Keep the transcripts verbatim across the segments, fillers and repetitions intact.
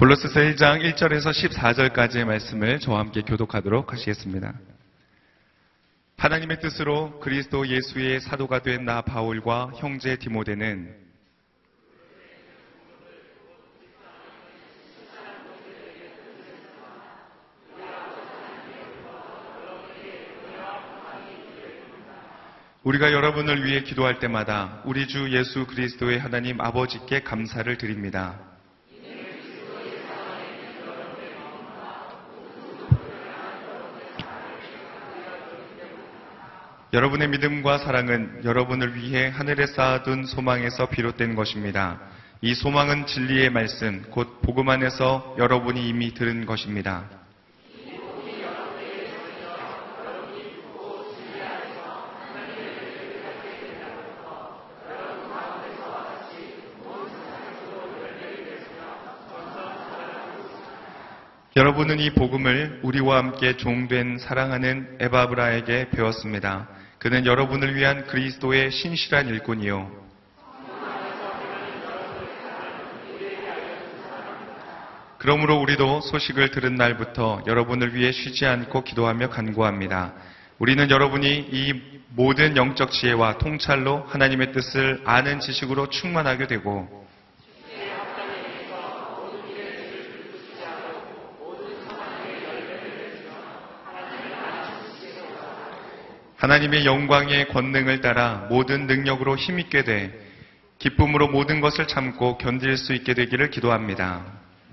골로새서 일 장 일 절에서 십사 절까지의 말씀을 저와 함께 교독하도록 하시겠습니다. 하나님의 뜻으로 그리스도 예수의 사도가 된 나 바울과 형제 디모데는 우리가 여러분을 위해 기도할 때마다 우리 주 예수 그리스도의 하나님 아버지께 감사를 드립니다. 여러분의 믿음과 사랑은 여러분을 위해 하늘에 쌓아둔 소망에서 비롯된 것입니다. 이 소망은 진리의 말씀, 곧 복음 안에서 여러분이 이미 들은 것입니다. 여러분은 이 복음을 우리와 함께 종된 사랑하는 에바브라에게 배웠습니다. 그는 여러분을 위한 그리스도의 신실한 일꾼이요. 그러므로 우리도 소식을 들은 날부터 여러분을 위해 쉬지 않고 기도하며 간구합니다. 우리는 여러분이 이 모든 영적 지혜와 통찰로 하나님의 뜻을 아는 지식으로 충만하게 되고 하나님의 영광의 권능을 따라 모든 능력으로 힘있게 돼 기쁨으로 모든 것을 참고 견딜 수 있게 되기를 기도합니다.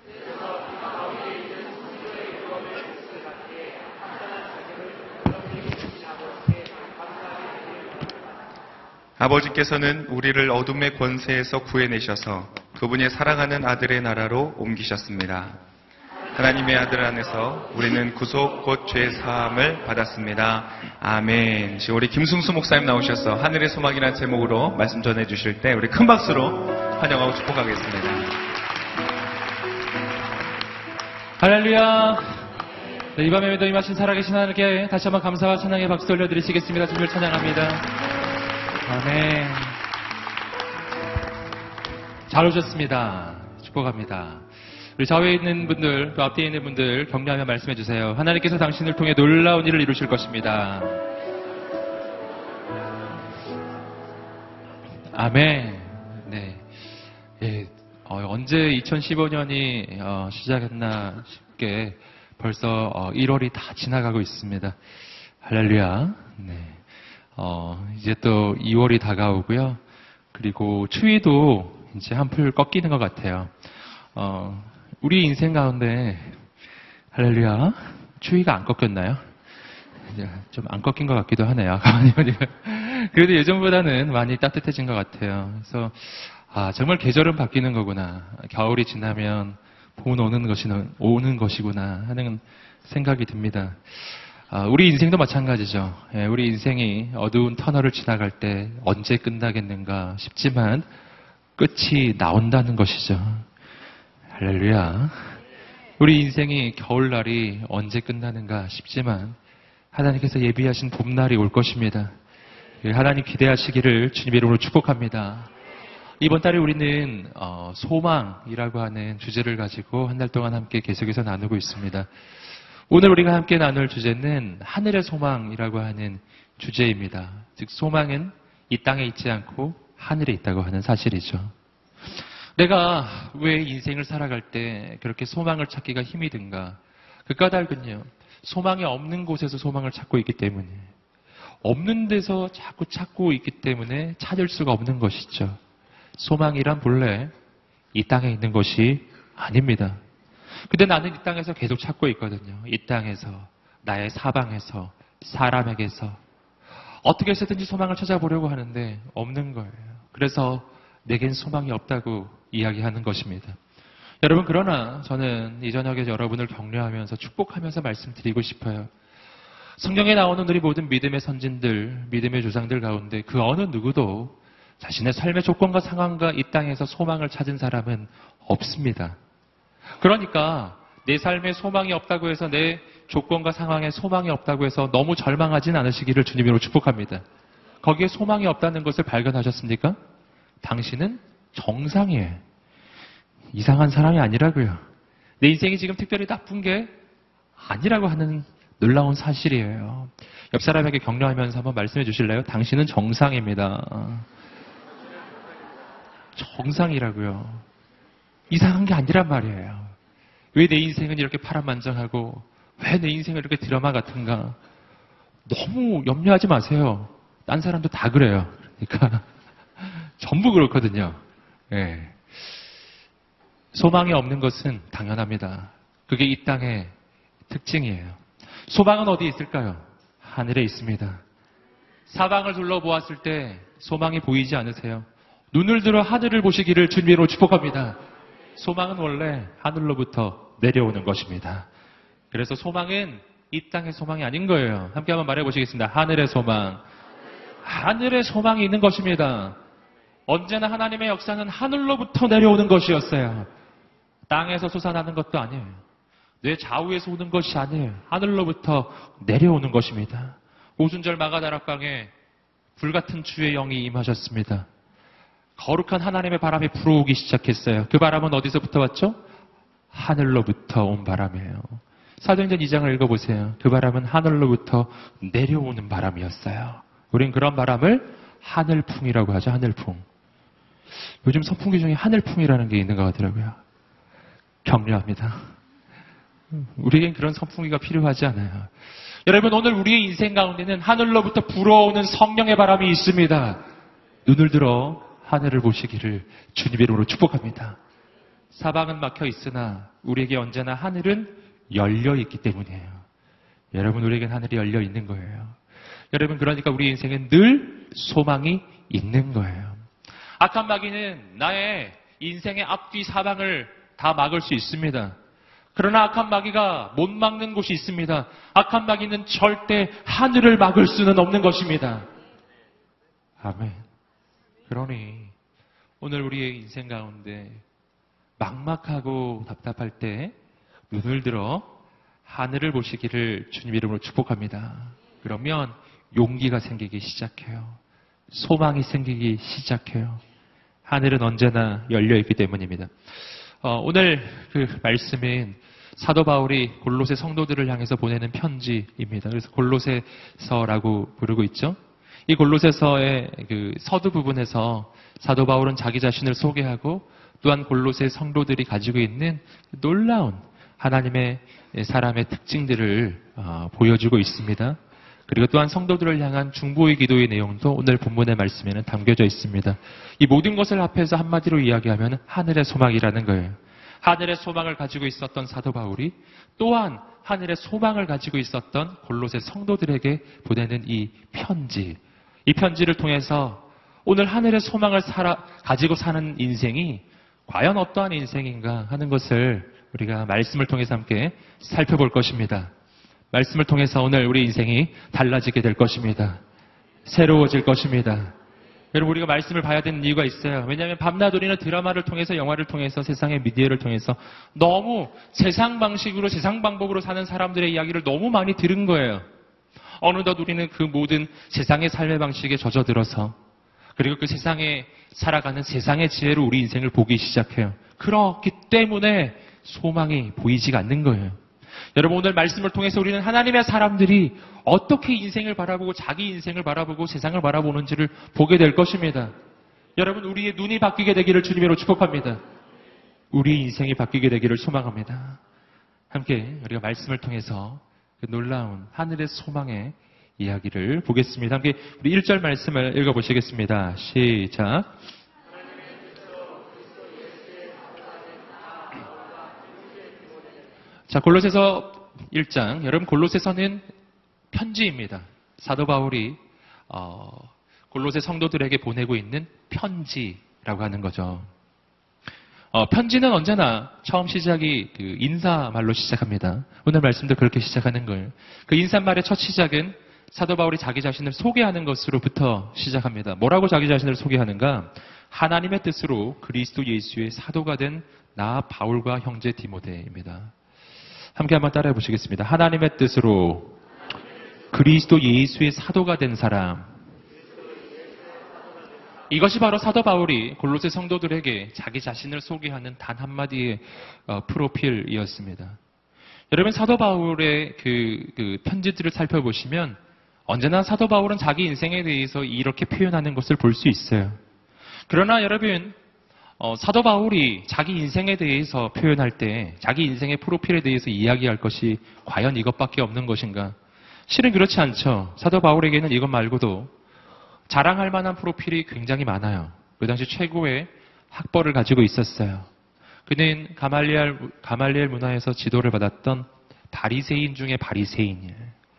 아버지께서는 우리를 어둠의 권세에서 구해내셔서 그분의 사랑하는 아들의 나라로 옮기셨습니다. 하나님의 아들 안에서 우리는 구속 곧 죄 사함을 받았습니다. 아멘. 지금 우리 김승수 목사님 나오셔서 하늘의 소망이라는 제목으로 말씀 전해 주실 때 우리 큰 박수로 환영하고 축복하겠습니다. 할렐루야. 네, 이 밤에 믿음하신 살아계신 하나님께 다시 한번 감사와 찬양의 박수 올려드리시겠습니다. 주님을 찬양합니다. 아멘. 잘 오셨습니다. 축복합니다. 우리 좌우에 있는 분들, 또 앞뒤에 있는 분들 격려하며 말씀해 주세요. 하나님께서 당신을 통해 놀라운 일을 이루실 것입니다. 아멘. 네. 예, 어, 언제 이천십오 년이 어, 시작했나 싶게 벌써 어, 일월이 다 지나가고 있습니다. 할렐루야. 네. 어, 이제 또 이월이 다가오고요. 그리고 추위도 이제 한풀 꺾이는 것 같아요. 어, 우리 인생 가운데 할렐루야 추위가 안 꺾였나요? 좀 안 꺾인 것 같기도 하네요. 그래도 예전보다는 많이 따뜻해진 것 같아요. 그래서 아 정말 계절은 바뀌는 거구나. 겨울이 지나면 봄은 오는 것이 오는 것이구나 하는 생각이 듭니다. 아, 우리 인생도 마찬가지죠. 예, 우리 인생이 어두운 터널을 지나갈 때 언제 끝나겠는가 싶지만 끝이 나온다는 것이죠. 할렐루야. 우리 인생이 겨울날이 언제 끝나는가 싶지만 하나님께서 예비하신 봄날이 올 것입니다. 하나님 기대하시기를 주님의 이름으로 축복합니다. 이번 달에 우리는 어, 소망이라고 하는 주제를 가지고 한 달 동안 함께 계속해서 나누고 있습니다. 오늘 우리가 함께 나눌 주제는 하늘의 소망이라고 하는 주제입니다. 즉 소망은 이 땅에 있지 않고 하늘에 있다고 하는 사실이죠. 내가 왜 인생을 살아갈 때 그렇게 소망을 찾기가 힘이 든가? 그 까닭은요. 소망이 없는 곳에서 소망을 찾고 있기 때문에 없는 데서 자꾸 찾고 있기 때문에 찾을 수가 없는 것이죠. 소망이란 본래 이 땅에 있는 것이 아닙니다. 근데 나는 이 땅에서 계속 찾고 있거든요. 이 땅에서, 나의 사방에서, 사람에게서 어떻게 해서든지 소망을 찾아보려고 하는데 없는 거예요. 그래서 내겐 소망이 없다고 이야기하는 것입니다. 여러분 그러나 저는 이 저녁에 여러분을 격려하면서 축복하면서 말씀드리고 싶어요. 성경에 나오는 우리 모든 믿음의 선진들, 믿음의 조상들 가운데 그 어느 누구도 자신의 삶의 조건과 상황과 이 땅에서 소망을 찾은 사람은 없습니다. 그러니까 내 삶에 소망이 없다고 해서 내 조건과 상황에 소망이 없다고 해서 너무 절망하진 않으시기를 주님으로 축복합니다. 거기에 소망이 없다는 것을 발견하셨습니까? 당신은 정상이에요. 이상한 사람이 아니라고요. 내 인생이 지금 특별히 나쁜 게 아니라고 하는 놀라운 사실이에요. 옆 사람에게 격려하면서 한번 말씀해 주실래요? 당신은 정상입니다. 정상이라고요. 이상한 게 아니란 말이에요. 왜 내 인생은 이렇게 파란만장하고 왜 내 인생은 이렇게 드라마 같은가? 너무 염려하지 마세요. 딴 사람도 다 그래요. 그러니까 전부 그렇거든요. 예. 소망이 없는 것은 당연합니다. 그게 이 땅의 특징이에요. 소망은 어디에 있을까요? 하늘에 있습니다. 사방을 둘러보았을 때 소망이 보이지 않으세요? 눈을 들어 하늘을 보시기를 주님으로 축복합니다. 소망은 원래 하늘로부터 내려오는 것입니다. 그래서 소망은 이 땅의 소망이 아닌 거예요. 함께 한번 말해 보시겠습니다. 하늘의 소망. 하늘의 소망이 있는 것입니다. 언제나 하나님의 역사는 하늘로부터 내려오는 것이었어요. 땅에서 솟아나는 것도 아니에요. 내 좌우에서 오는 것이 아니에요. 하늘로부터 내려오는 것입니다. 오순절 마가다락방에 불같은 주의 영이 임하셨습니다. 거룩한 하나님의 바람이 불어오기 시작했어요. 그 바람은 어디서부터 왔죠? 하늘로부터 온 바람이에요. 사도행전 이 장을 읽어보세요. 그 바람은 하늘로부터 내려오는 바람이었어요. 우린 그런 바람을 하늘풍이라고 하죠. 하늘풍. 요즘 선풍기 중에 하늘풍이라는 게 있는 것 같더라고요. 격려합니다. 우리에겐 그런 선풍기가 필요하지 않아요. 여러분, 오늘 우리의 인생 가운데는 하늘로부터 불어오는 성령의 바람이 있습니다. 눈을 들어 하늘을 보시기를 주님의 이름으로 축복합니다. 사방은 막혀 있으나 우리에게 언제나 하늘은 열려 있기 때문이에요. 여러분, 우리에겐 하늘이 열려 있는 거예요. 여러분, 그러니까 우리 인생엔 늘 소망이 있는 거예요. 악한 마귀는 나의 인생의 앞뒤 사방을 다 막을 수 있습니다. 그러나 악한 마귀가 못 막는 곳이 있습니다. 악한 마귀는 절대 하늘을 막을 수는 없는 것입니다. 아멘. 그러니 오늘 우리의 인생 가운데 막막하고 답답할 때 눈을 들어 하늘을 보시기를 주님 이름으로 축복합니다. 그러면 용기가 생기기 시작해요. 소망이 생기기 시작해요. 하늘은 언제나 열려있기 때문입니다. 어, 오늘 그 말씀인 사도 바울이 골로새 성도들을 향해서 보내는 편지입니다. 그래서 골로새서라고 부르고 있죠. 이 골로새서의 그 서두 부분에서 사도 바울은 자기 자신을 소개하고 또한 골로새 성도들이 가지고 있는 놀라운 하나님의 사람의 특징들을 어, 보여주고 있습니다. 그리고 또한 성도들을 향한 중보의 기도의 내용도 오늘 본문의 말씀에는 담겨져 있습니다. 이 모든 것을 합해서 한마디로 이야기하면 하늘의 소망이라는 거예요. 하늘의 소망을 가지고 있었던 사도 바울이 또한 하늘의 소망을 가지고 있었던 골로새 성도들에게 보내는 이 편지. 이 편지를 통해서 오늘 하늘의 소망을 살아, 가지고 사는 인생이 과연 어떠한 인생인가 하는 것을 우리가 말씀을 통해서 함께 살펴볼 것입니다. 말씀을 통해서 오늘 우리 인생이 달라지게 될 것입니다. 새로워질 것입니다. 여러분, 우리가 말씀을 봐야 되는 이유가 있어요. 왜냐하면 밤낮 우리는 드라마를 통해서, 영화를 통해서, 세상의 미디어를 통해서 너무 세상 방식으로, 세상 방법으로 사는 사람들의 이야기를 너무 많이 들은 거예요. 어느덧 우리는 그 모든 세상의 삶의 방식에 젖어들어서 그리고 그 세상에 살아가는 세상의 지혜로 우리 인생을 보기 시작해요. 그렇기 때문에 소망이 보이지가 않는 거예요. 여러분, 오늘 말씀을 통해서 우리는 하나님의 사람들이 어떻게 인생을 바라보고 자기 인생을 바라보고 세상을 바라보는지를 보게 될 것입니다. 여러분, 우리의 눈이 바뀌게 되기를 주님으로 축복합니다. 우리 인생이 바뀌게 되기를 소망합니다. 함께 우리가 말씀을 통해서 그 놀라운 하늘의 소망의 이야기를 보겠습니다. 함께 우리 일 절 말씀을 읽어보시겠습니다. 시작. 자, 골로새서 일 장. 여러분, 골로새서는 편지입니다. 사도 바울이 어, 골로새 성도들에게 보내고 있는 편지라고 하는 거죠. 어, 편지는 언제나 처음 시작이 그 인사말로 시작합니다. 오늘 말씀도 그렇게 시작하는 거예요. 그 인사말의 첫 시작은 사도 바울이 자기 자신을 소개하는 것으로부터 시작합니다. 뭐라고 자기 자신을 소개하는가? 하나님의 뜻으로 그리스도 예수의 사도가 된 나 바울과 형제 디모데입니다. 함께 한번 따라해 보시겠습니다. 하나님의 뜻으로 그리스도 예수의 사도가 된 사람, 이것이 바로 사도 바울이 골로새 성도들에게 자기 자신을 소개하는 단 한마디의 어, 프로필이었습니다. 여러분, 사도 바울의 그, 그 편지들을 살펴보시면 언제나 사도 바울은 자기 인생에 대해서 이렇게 표현하는 것을 볼 수 있어요. 그러나 여러분, 어, 사도 바울이 자기 인생에 대해서 표현할 때 자기 인생의 프로필에 대해서 이야기할 것이 과연 이것밖에 없는 것인가? 실은 그렇지 않죠. 사도 바울에게는 이것 말고도 자랑할 만한 프로필이 굉장히 많아요. 그 당시 최고의 학벌을 가지고 있었어요. 그는 가말리엘, 가말리엘 문화에서 지도를 받았던 바리새인 중에 바리새인이에요.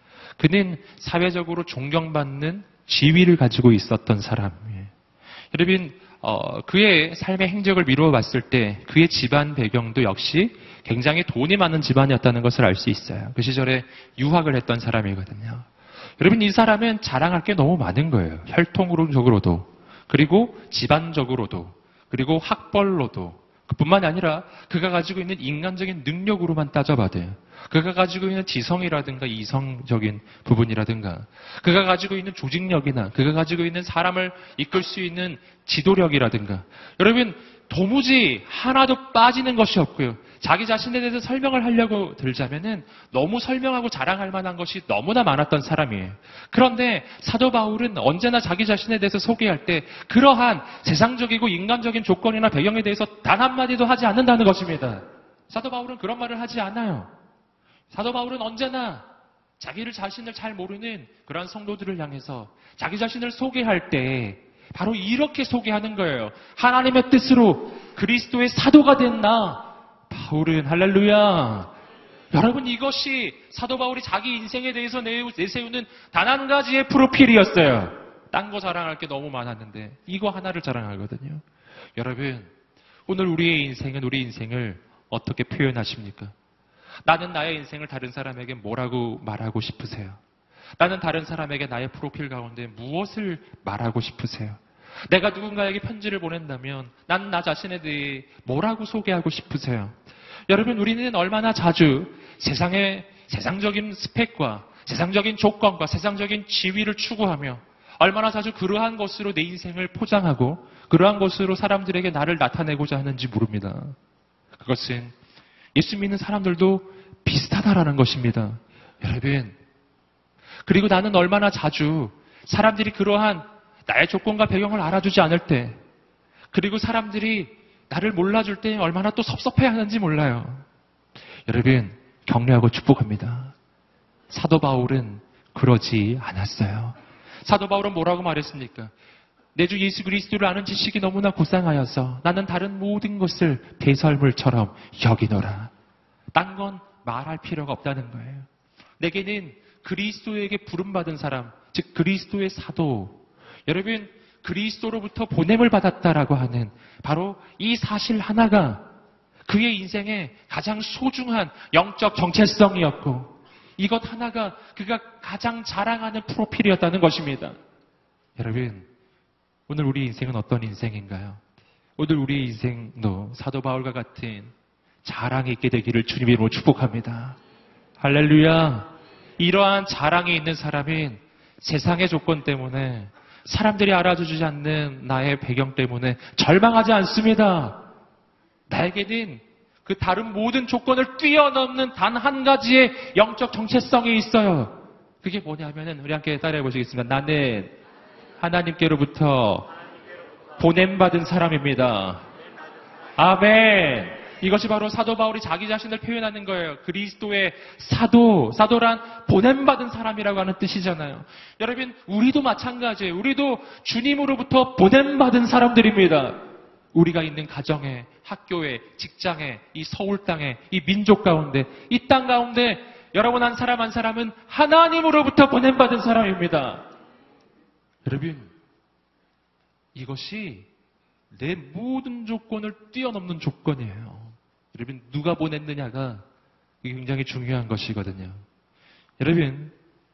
그는 사회적으로 존경받는 지위를 가지고 있었던 사람이에요. 여러분, 어, 그의 삶의 행적을 미루어 봤을 때 그의 집안 배경도 역시 굉장히 돈이 많은 집안이었다는 것을 알 수 있어요. 그 시절에 유학을 했던 사람이거든요. 여러분, 이 사람은 자랑할 게 너무 많은 거예요. 혈통적으로도, 그리고 집안적으로도, 그리고 학벌로도. 그뿐만이 아니라 그가 가지고 있는 인간적인 능력으로만 따져봐도요. 그가 가지고 있는 지성이라든가 이성적인 부분이라든가, 그가 가지고 있는 조직력이나 그가 가지고 있는 사람을 이끌 수 있는 지도력이라든가, 여러분, 도무지 하나도 빠지는 것이 없고요. 자기 자신에 대해서 설명을 하려고 들자면은 너무 설명하고 자랑할 만한 것이 너무나 많았던 사람이에요. 그런데 사도 바울은 언제나 자기 자신에 대해서 소개할 때 그러한 세상적이고 인간적인 조건이나 배경에 대해서 단 한마디도 하지 않는다는 것입니다. 사도 바울은 그런 말을 하지 않아요. 사도 바울은 언제나 자기를 자신을 잘 모르는 그런 성도들을 향해서 자기 자신을 소개할 때 바로 이렇게 소개하는 거예요. 하나님의 뜻으로 그리스도의 사도가 된 나 바울은, 할렐루야. 여러분, 이것이 사도 바울이 자기 인생에 대해서 내세우는 단 한 가지의 프로필이었어요. 딴 거 자랑할 게 너무 많았는데 이거 하나를 자랑하거든요. 여러분, 오늘 우리의 인생은 우리 인생을 어떻게 표현하십니까? 나는 나의 인생을 다른 사람에게 뭐라고 말하고 싶으세요? 나는 다른 사람에게 나의 프로필 가운데 무엇을 말하고 싶으세요? 내가 누군가에게 편지를 보낸다면 난 나 자신에 대해 뭐라고 소개하고 싶으세요? 여러분, 우리는 얼마나 자주 세상의 세상적인 스펙과 세상적인 조건과 세상적인 지위를 추구하며 얼마나 자주 그러한 것으로 내 인생을 포장하고 그러한 것으로 사람들에게 나를 나타내고자 하는지 모릅니다. 그것은 예수 믿는 사람들도 비슷하다라는 것입니다. 여러분, 그리고 나는 얼마나 자주 사람들이 그러한 나의 조건과 배경을 알아주지 않을 때, 그리고 사람들이 나를 몰라줄 때 얼마나 또 섭섭해하는지 몰라요. 여러분, 격려하고 축복합니다. 사도 바울은 그러지 않았어요. 사도 바울은 뭐라고 말했습니까? 내 주 예수 그리스도를 아는 지식이 너무나 고상하여서 나는 다른 모든 것을 배설물처럼 여기노라. 딴 건 말할 필요가 없다는 거예요. 내게는 그리스도에게 부름받은 사람, 즉 그리스도의 사도, 여러분, 그리스도로부터 보냄을 받았다라고 하는 바로 이 사실 하나가 그의 인생의 가장 소중한 영적 정체성이었고, 이것 하나가 그가 가장 자랑하는 프로필이었다는 것입니다. 여러분, 오늘 우리 인생은 어떤 인생인가요? 오늘 우리의 인생도 사도 바울과 같은 자랑이 있게 되기를 주님의 이름으로 축복합니다. 할렐루야. 이러한 자랑이 있는 사람은 세상의 조건 때문에, 사람들이 알아주지 않는 나의 배경 때문에 절망하지 않습니다. 나에게는 그 다른 모든 조건을 뛰어넘는 단 한 가지의 영적 정체성이 있어요. 그게 뭐냐면은 우리 함께 따라해 보시겠습니다. 나는 하나님께로부터 보냄받은 사람입니다. 아멘. 이것이 바로 사도 바울이 자기 자신을 표현하는 거예요. 그리스도의 사도, 사도란 보냄받은 사람이라고 하는 뜻이잖아요. 여러분, 우리도 마찬가지예요. 우리도 주님으로부터 보냄받은 사람들입니다. 우리가 있는 가정에, 학교에, 직장에, 이 서울 땅에, 이 민족 가운데, 이 땅 가운데 여러분 한 사람 한 사람은 하나님으로부터 보냄받은 사람입니다. 여러분, 이것이 내 모든 조건을 뛰어넘는 조건이에요. 여러분, 누가 보냈느냐가 굉장히 중요한 것이거든요. 여러분,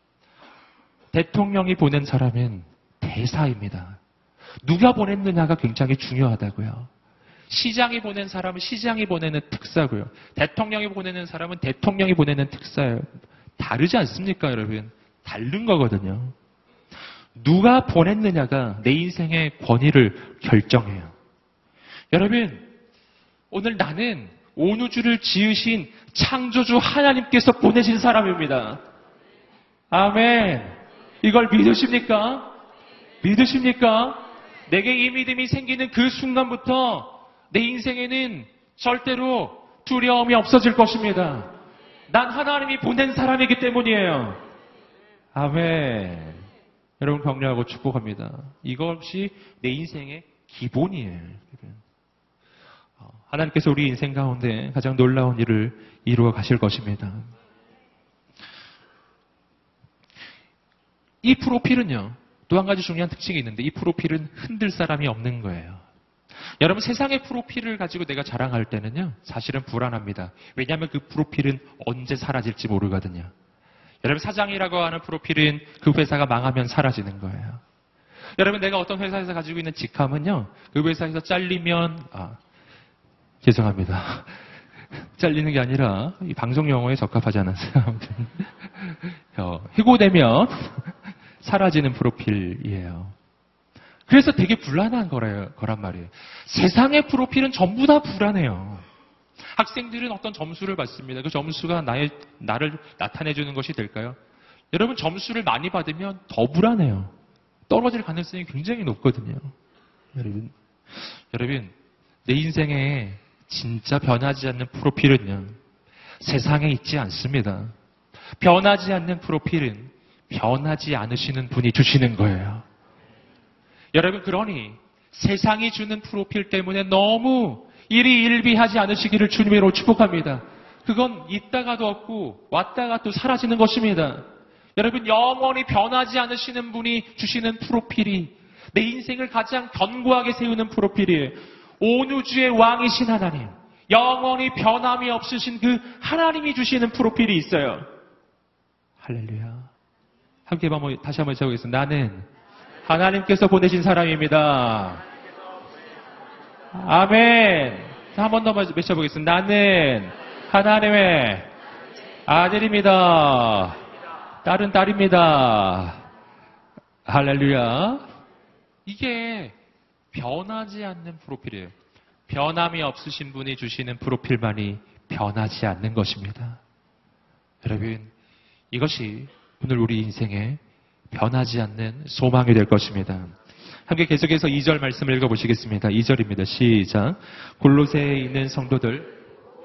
대통령이 보낸 사람은 대사입니다. 누가 보냈느냐가 굉장히 중요하다고요. 시장이 보낸 사람은 시장이 보내는 특사고요. 대통령이 보내는 사람은 대통령이 보내는 특사예요. 다르지 않습니까, 여러분? 다른 거거든요. 누가 보냈느냐가 내 인생의 권위를 결정해요. 여러분, 오늘 나는 온 우주를 지으신 창조주 하나님께서 보내신 사람입니다. 아멘. 이걸 믿으십니까? 믿으십니까? 내게 이 믿음이 생기는 그 순간부터 내 인생에는 절대로 두려움이 없어질 것입니다. 난 하나님이 보낸 사람이기 때문이에요. 아멘. 여러분 격려하고 축복합니다. 이것이 내 인생의 기본이에요. 하나님께서 우리 인생 가운데 가장 놀라운 일을 이루어 가실 것입니다. 이 프로필은요, 또 한 가지 중요한 특징이 있는데 이 프로필은 흔들 사람이 없는 거예요. 여러분, 세상의 프로필을 가지고 내가 자랑할 때는요, 사실은 불안합니다. 왜냐하면 그 프로필은 언제 사라질지 모르거든요. 여러분, 사장이라고 하는 프로필은 그 회사가 망하면 사라지는 거예요. 여러분, 내가 어떤 회사에서 가지고 있는 직함은요, 그 회사에서 잘리면, 아, 죄송합니다. 잘리는 게 아니라 이 방송 용어에 적합하지 않았어요. 아무튼 어, 해고되면 사라지는 프로필이에요. 그래서 되게 불안한 거래요, 거란 말이에요. 세상의 프로필은 전부 다 불안해요. 학생들은 어떤 점수를 받습니다. 그 점수가 나의, 나를 나타내주는 것이 될까요? 여러분, 점수를 많이 받으면 더 불안해요. 떨어질 가능성이 굉장히 높거든요. 여러분, 여러분, 내 인생에 진짜 변하지 않는 프로필은요, 세상에 있지 않습니다. 변하지 않는 프로필은 변하지 않으시는 분이 주시는 거예요. 여러분, 그러니 세상이 주는 프로필 때문에 너무 일희일비하지 않으시기를 주님으로 축복합니다. 그건 있다가도 없고 왔다가 또 사라지는 것입니다. 여러분, 영원히 변하지 않으시는 분이 주시는 프로필이 내 인생을 가장 견고하게 세우는 프로필이에요. 온 우주의 왕이신 하나님, 영원히 변함이 없으신 그 하나님이 주시는 프로필이 있어요. 할렐루야. 함께 한번, 다시 한번 해보겠습니다. 나는 하나님께서 보내신 사람입니다. 아멘. 한 번 더 외쳐보겠습니다. 나는 하나님의 아들입니다. 딸은 딸입니다. 할렐루야. 이게 변하지 않는 프로필이에요. 변함이 없으신 분이 주시는 프로필만이 변하지 않는 것입니다. 여러분, 이것이 오늘 우리 인생에 변하지 않는 소망이 될 것입니다. 함께 계속해서 이 절 말씀을 읽어보시겠습니다. 이 절입니다. 시작. 골로새에 있는 성도들,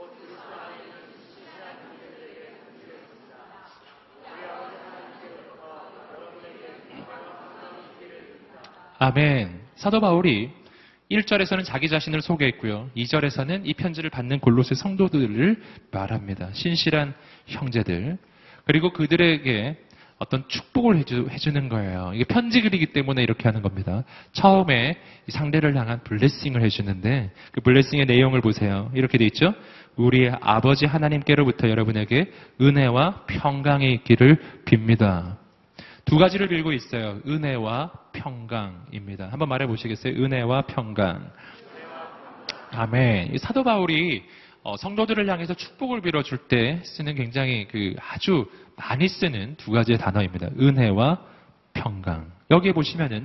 아멘. 사도 바울이 일 절에서는 자기 자신을 소개했고요. 이 절에서는 이 편지를 받는 골로새 성도들을 말합니다. 신실한 형제들. 그리고 그들에게 어떤 축복을 해주, 해주는 거예요. 이게 편지 글이기 때문에 이렇게 하는 겁니다. 처음에 상대를 향한 블레싱을 해주는데 그 블레싱의 내용을 보세요. 이렇게 돼 있죠. 우리 아버지 하나님께로부터 여러분에게 은혜와 평강이 있기를 빕니다. 두 가지를 빌고 있어요. 은혜와 평강입니다. 한번 말해 보시겠어요? 은혜와 평강. 아멘. 사도 바울이 성도들을 향해서 축복을 빌어줄 때 쓰는 굉장히 그 아주 많이 쓰는 두 가지의 단어입니다. 은혜와 평강. 여기에 보시면은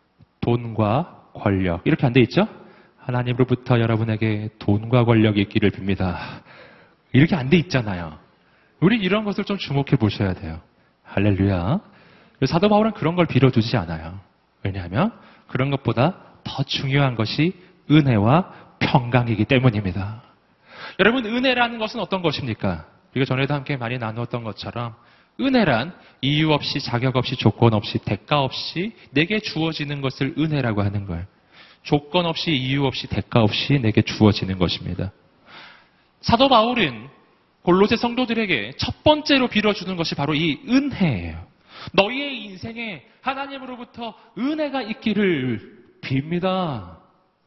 돈과 권력 이렇게 안 돼 있죠? 하나님으로부터 여러분에게 돈과 권력이 있기를 빕니다. 이렇게 안 돼 있잖아요. 우리 이런 것을 좀 주목해 보셔야 돼요. 할렐루야. 사도 바울은 그런 걸 빌어주지 않아요. 왜냐하면 그런 것보다 더 중요한 것이 은혜와 평강이기 때문입니다. 여러분, 은혜라는 것은 어떤 것입니까? 우리가 전에도 함께 많이 나누었던 것처럼 은혜란 이유 없이 자격 없이 조건 없이 대가 없이 내게 주어지는 것을 은혜라고 하는 거예요. 조건 없이 이유 없이 대가 없이 내게 주어지는 것입니다. 사도 바울은 골로새 성도들에게 첫 번째로 빌어주는 것이 바로 이 은혜예요. 너희의 인생에 하나님으로부터 은혜가 있기를 빕니다.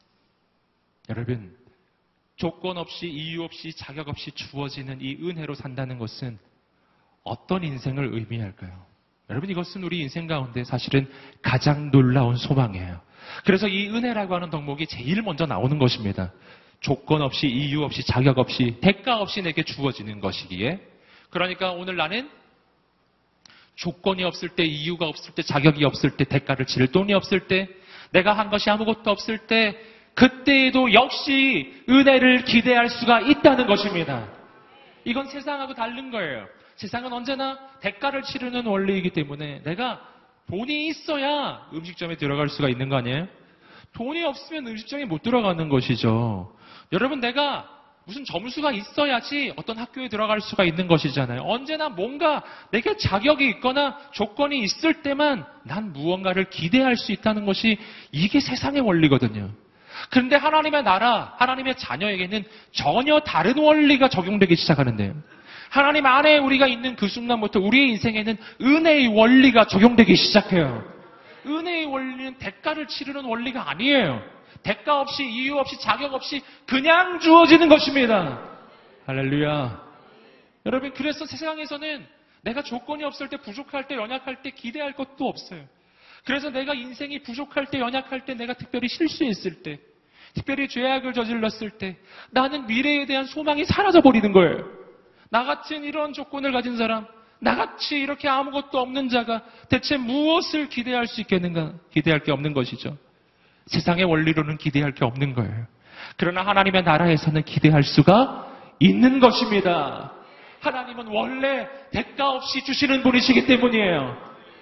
여러분, 조건 없이 이유 없이 자격 없이 주어지는 이 은혜로 산다는 것은 어떤 인생을 의미할까요? 여러분, 이것은 우리 인생 가운데 사실은 가장 놀라운 소망이에요. 그래서 이 은혜라고 하는 덕목이 제일 먼저 나오는 것입니다. 조건 없이 이유 없이 자격 없이 대가 없이 내게 주어지는 것이기에, 그러니까 오늘 나는 조건이 없을 때, 이유가 없을 때, 자격이 없을 때, 대가를 치를 돈이 없을 때, 내가 한 것이 아무것도 없을 때, 그때에도 역시 은혜를 기대할 수가 있다는 것입니다. 이건 세상하고 다른 거예요. 세상은 언제나 대가를 치르는 원리이기 때문에 내가 돈이 있어야 음식점에 들어갈 수가 있는 거 아니에요? 돈이 없으면 음식점에 못 들어가는 것이죠. 여러분, 내가 무슨 점수가 있어야지 어떤 학교에 들어갈 수가 있는 것이잖아요. 언제나 뭔가 내게 자격이 있거나 조건이 있을 때만 난 무언가를 기대할 수 있다는 것이 이게 세상의 원리거든요. 그런데 하나님의 나라, 하나님의 자녀에게는 전혀 다른 원리가 적용되기 시작하는데요. 하나님 안에 우리가 있는 그 순간부터 우리의 인생에는 은혜의 원리가 적용되기 시작해요. 은혜의 원리는 대가를 치르는 원리가 아니에요. 대가 없이, 이유 없이, 자격 없이 그냥 주어지는 것입니다. 할렐루야. 여러분, 그래서 세상에서는 내가 조건이 없을 때, 부족할 때, 연약할 때 기대할 것도 없어요. 그래서 내가 인생이 부족할 때, 연약할 때, 내가 특별히 실수했을 때, 특별히 죄악을 저질렀을 때 나는 미래에 대한 소망이 사라져버리는 거예요. 나같은 이런 조건을 가진 사람, 나같이 이렇게 아무것도 없는 자가 대체 무엇을 기대할 수 있겠는가? 기대할 게 없는 것이죠. 세상의 원리로는 기대할 게 없는 거예요. 그러나 하나님의 나라에서는 기대할 수가 있는 것입니다. 하나님은 원래 대가 없이 주시는 분이시기 때문이에요.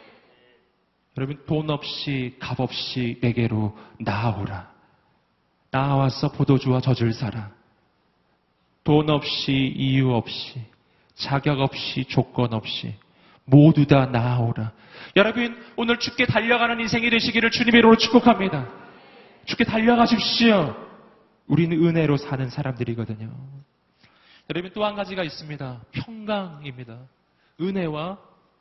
여러분, 돈 없이 값 없이 내게로 나아오라. 나와서 포도주와 젖을 사라. 돈 없이, 이유 없이, 자격 없이, 조건 없이 모두 다 나아오라. 여러분, 오늘 주께 달려가는 인생이 되시기를 주님의 이름으로 축복합니다. 주께 달려가십시오. 우리는 은혜로 사는 사람들이거든요. 여러분, 또 한 가지가 있습니다. 평강입니다. 은혜와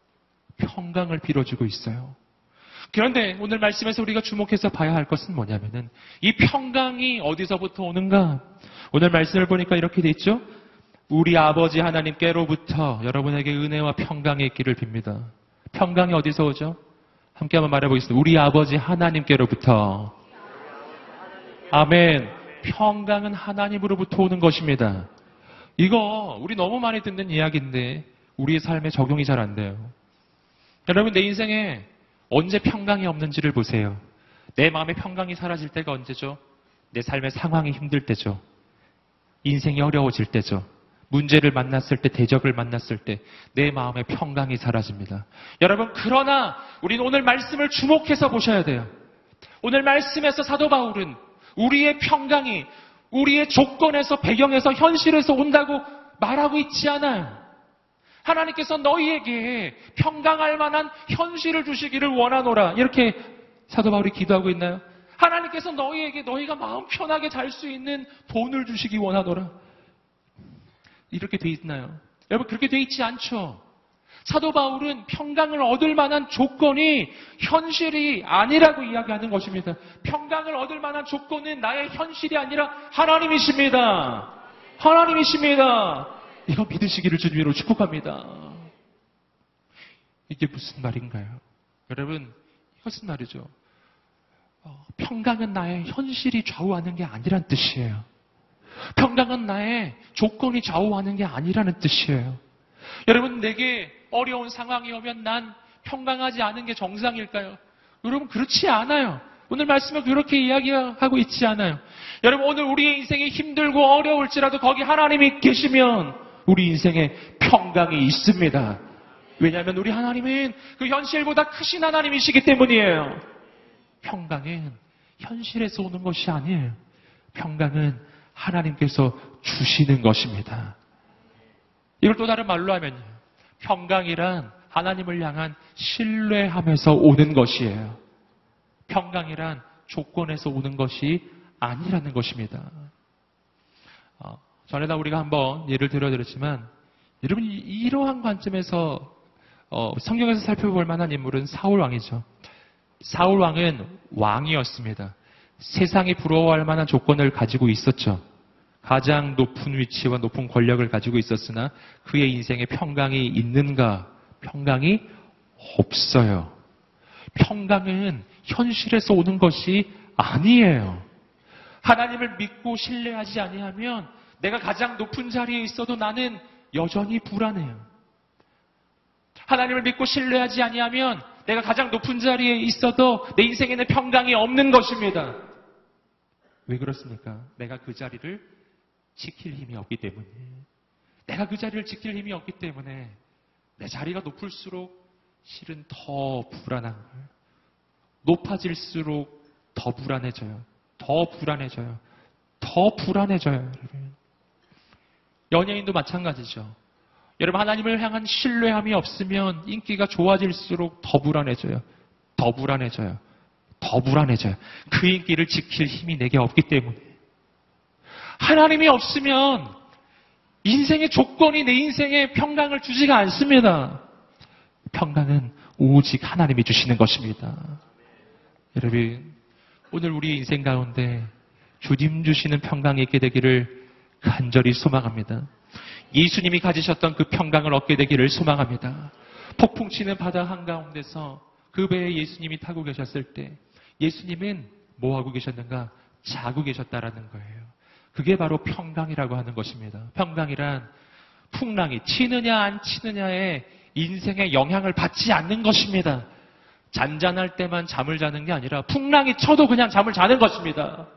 평강을 빌어주고 있어요. 그런데 오늘 말씀에서 우리가 주목해서 봐야 할 것은 뭐냐면은 이 평강이 어디서부터 오는가? 오늘 말씀을 보니까 이렇게 돼 있죠? 우리 아버지 하나님께로부터 여러분에게 은혜와 평강이 있기를 빕니다. 평강이 어디서 오죠? 함께 한번 말해보겠습니다. 우리 아버지 하나님께로부터. 아멘. 평강은 하나님으로부터 오는 것입니다. 이거 우리 너무 많이 듣는 이야기인데 우리의 삶에 적용이 잘 안 돼요. 여러분, 내 인생에 언제 평강이 없는지를 보세요. 내 마음에 평강이 사라질 때가 언제죠? 내 삶의 상황이 힘들 때죠. 인생이 어려워질 때죠. 문제를 만났을 때, 대적을 만났을 때 내 마음에 평강이 사라집니다. 여러분, 그러나 우리는 오늘 말씀을 주목해서 보셔야 돼요. 오늘 말씀에서 사도 바울은 우리의 평강이 우리의 조건에서, 배경에서, 현실에서 온다고 말하고 있지 않아요. 하나님께서 너희에게 평강할 만한 현실을 주시기를 원하노라. 이렇게 사도 바울이 기도하고 있나요? 하나님께서 너희에게 너희가 마음 편하게 잘 수 있는 돈을 주시기 원하노라. 이렇게 돼 있나요? 여러분, 그렇게 돼 있지 않죠. 사도 바울은 평강을 얻을 만한 조건이 현실이 아니라고 이야기하는 것입니다. 평강을 얻을 만한 조건은 나의 현실이 아니라 하나님이십니다. 하나님이십니다. 이거 믿으시기를 주님으로 축복합니다. 이게 무슨 말인가요? 여러분, 이것은 말이죠. 어, 평강은 나의 현실이 좌우하는 게 아니란 뜻이에요. 평강은 나의 조건이 좌우하는 게 아니라는 뜻이에요. 여러분, 내게 어려운 상황이 오면 난 평강하지 않은 게 정상일까요? 여러분, 그렇지 않아요. 오늘 말씀에 그렇게 이야기하고 있지 않아요. 여러분, 오늘 우리의 인생이 힘들고 어려울지라도 거기 하나님이 계시면 우리 인생에 평강이 있습니다. 왜냐하면 우리 하나님은 그 현실보다 크신 하나님이시기 때문이에요. 평강은 현실에서 오는 것이 아니에요. 평강은 하나님께서 주시는 것입니다. 이걸 또 다른 말로 하면요, 평강이란 하나님을 향한 신뢰함에서 오는 것이에요. 평강이란 조건에서 오는 것이 아니라는 것입니다. 어, 전에다 우리가 한번 예를 들어드렸지만, 여러분, 이러한 관점에서 어, 성경에서 살펴볼 만한 인물은 사울 왕이죠. 사울 왕은 왕이었습니다. 세상이 부러워할 만한 조건을 가지고 있었죠. 가장 높은 위치와 높은 권력을 가지고 있었으나 그의 인생에 평강이 있는가? 평강이 없어요. 평강은 현실에서 오는 것이 아니에요. 하나님을 믿고 신뢰하지 아니하면 내가 가장 높은 자리에 있어도 나는 여전히 불안해요. 하나님을 믿고 신뢰하지 아니하면 내가 가장 높은 자리에 있어도 내 인생에는 평강이 없는 것입니다. 왜 그렇습니까? 내가 그 자리를 지킬 힘이 없기 때문에. 내가 그 자리를 지킬 힘이 없기 때문에 내 자리가 높을수록 실은 더 불안한 거예요. 높아질수록 더 불안해져요. 더 불안해져요. 더 불안해져요. 여러분. 연예인도 마찬가지죠. 여러분, 하나님을 향한 신뢰함이 없으면 인기가 좋아질수록 더 불안해져요. 더 불안해져요. 더 불안해져요. 그 인기를 지킬 힘이 내게 없기 때문에. 하나님이 없으면 인생의 조건이 내 인생에 평강을 주지가 않습니다. 평강은 오직 하나님이 주시는 것입니다. 여러분, 오늘 우리 인생 가운데 주님 주시는 평강이 있게 되기를 간절히 소망합니다. 예수님이 가지셨던 그 평강을 얻게 되기를 소망합니다. 폭풍 치는 바다 한가운데서 그 배에 예수님이 타고 계셨을 때 예수님은 뭐 하고 계셨는가? 자고 계셨다라는 거예요. 그게 바로 평강이라고 하는 것입니다. 평강이란 풍랑이 치느냐 안 치느냐에 인생의 영향을 받지 않는 것입니다. 잔잔할 때만 잠을 자는 게 아니라 풍랑이 쳐도 그냥 잠을 자는 것입니다.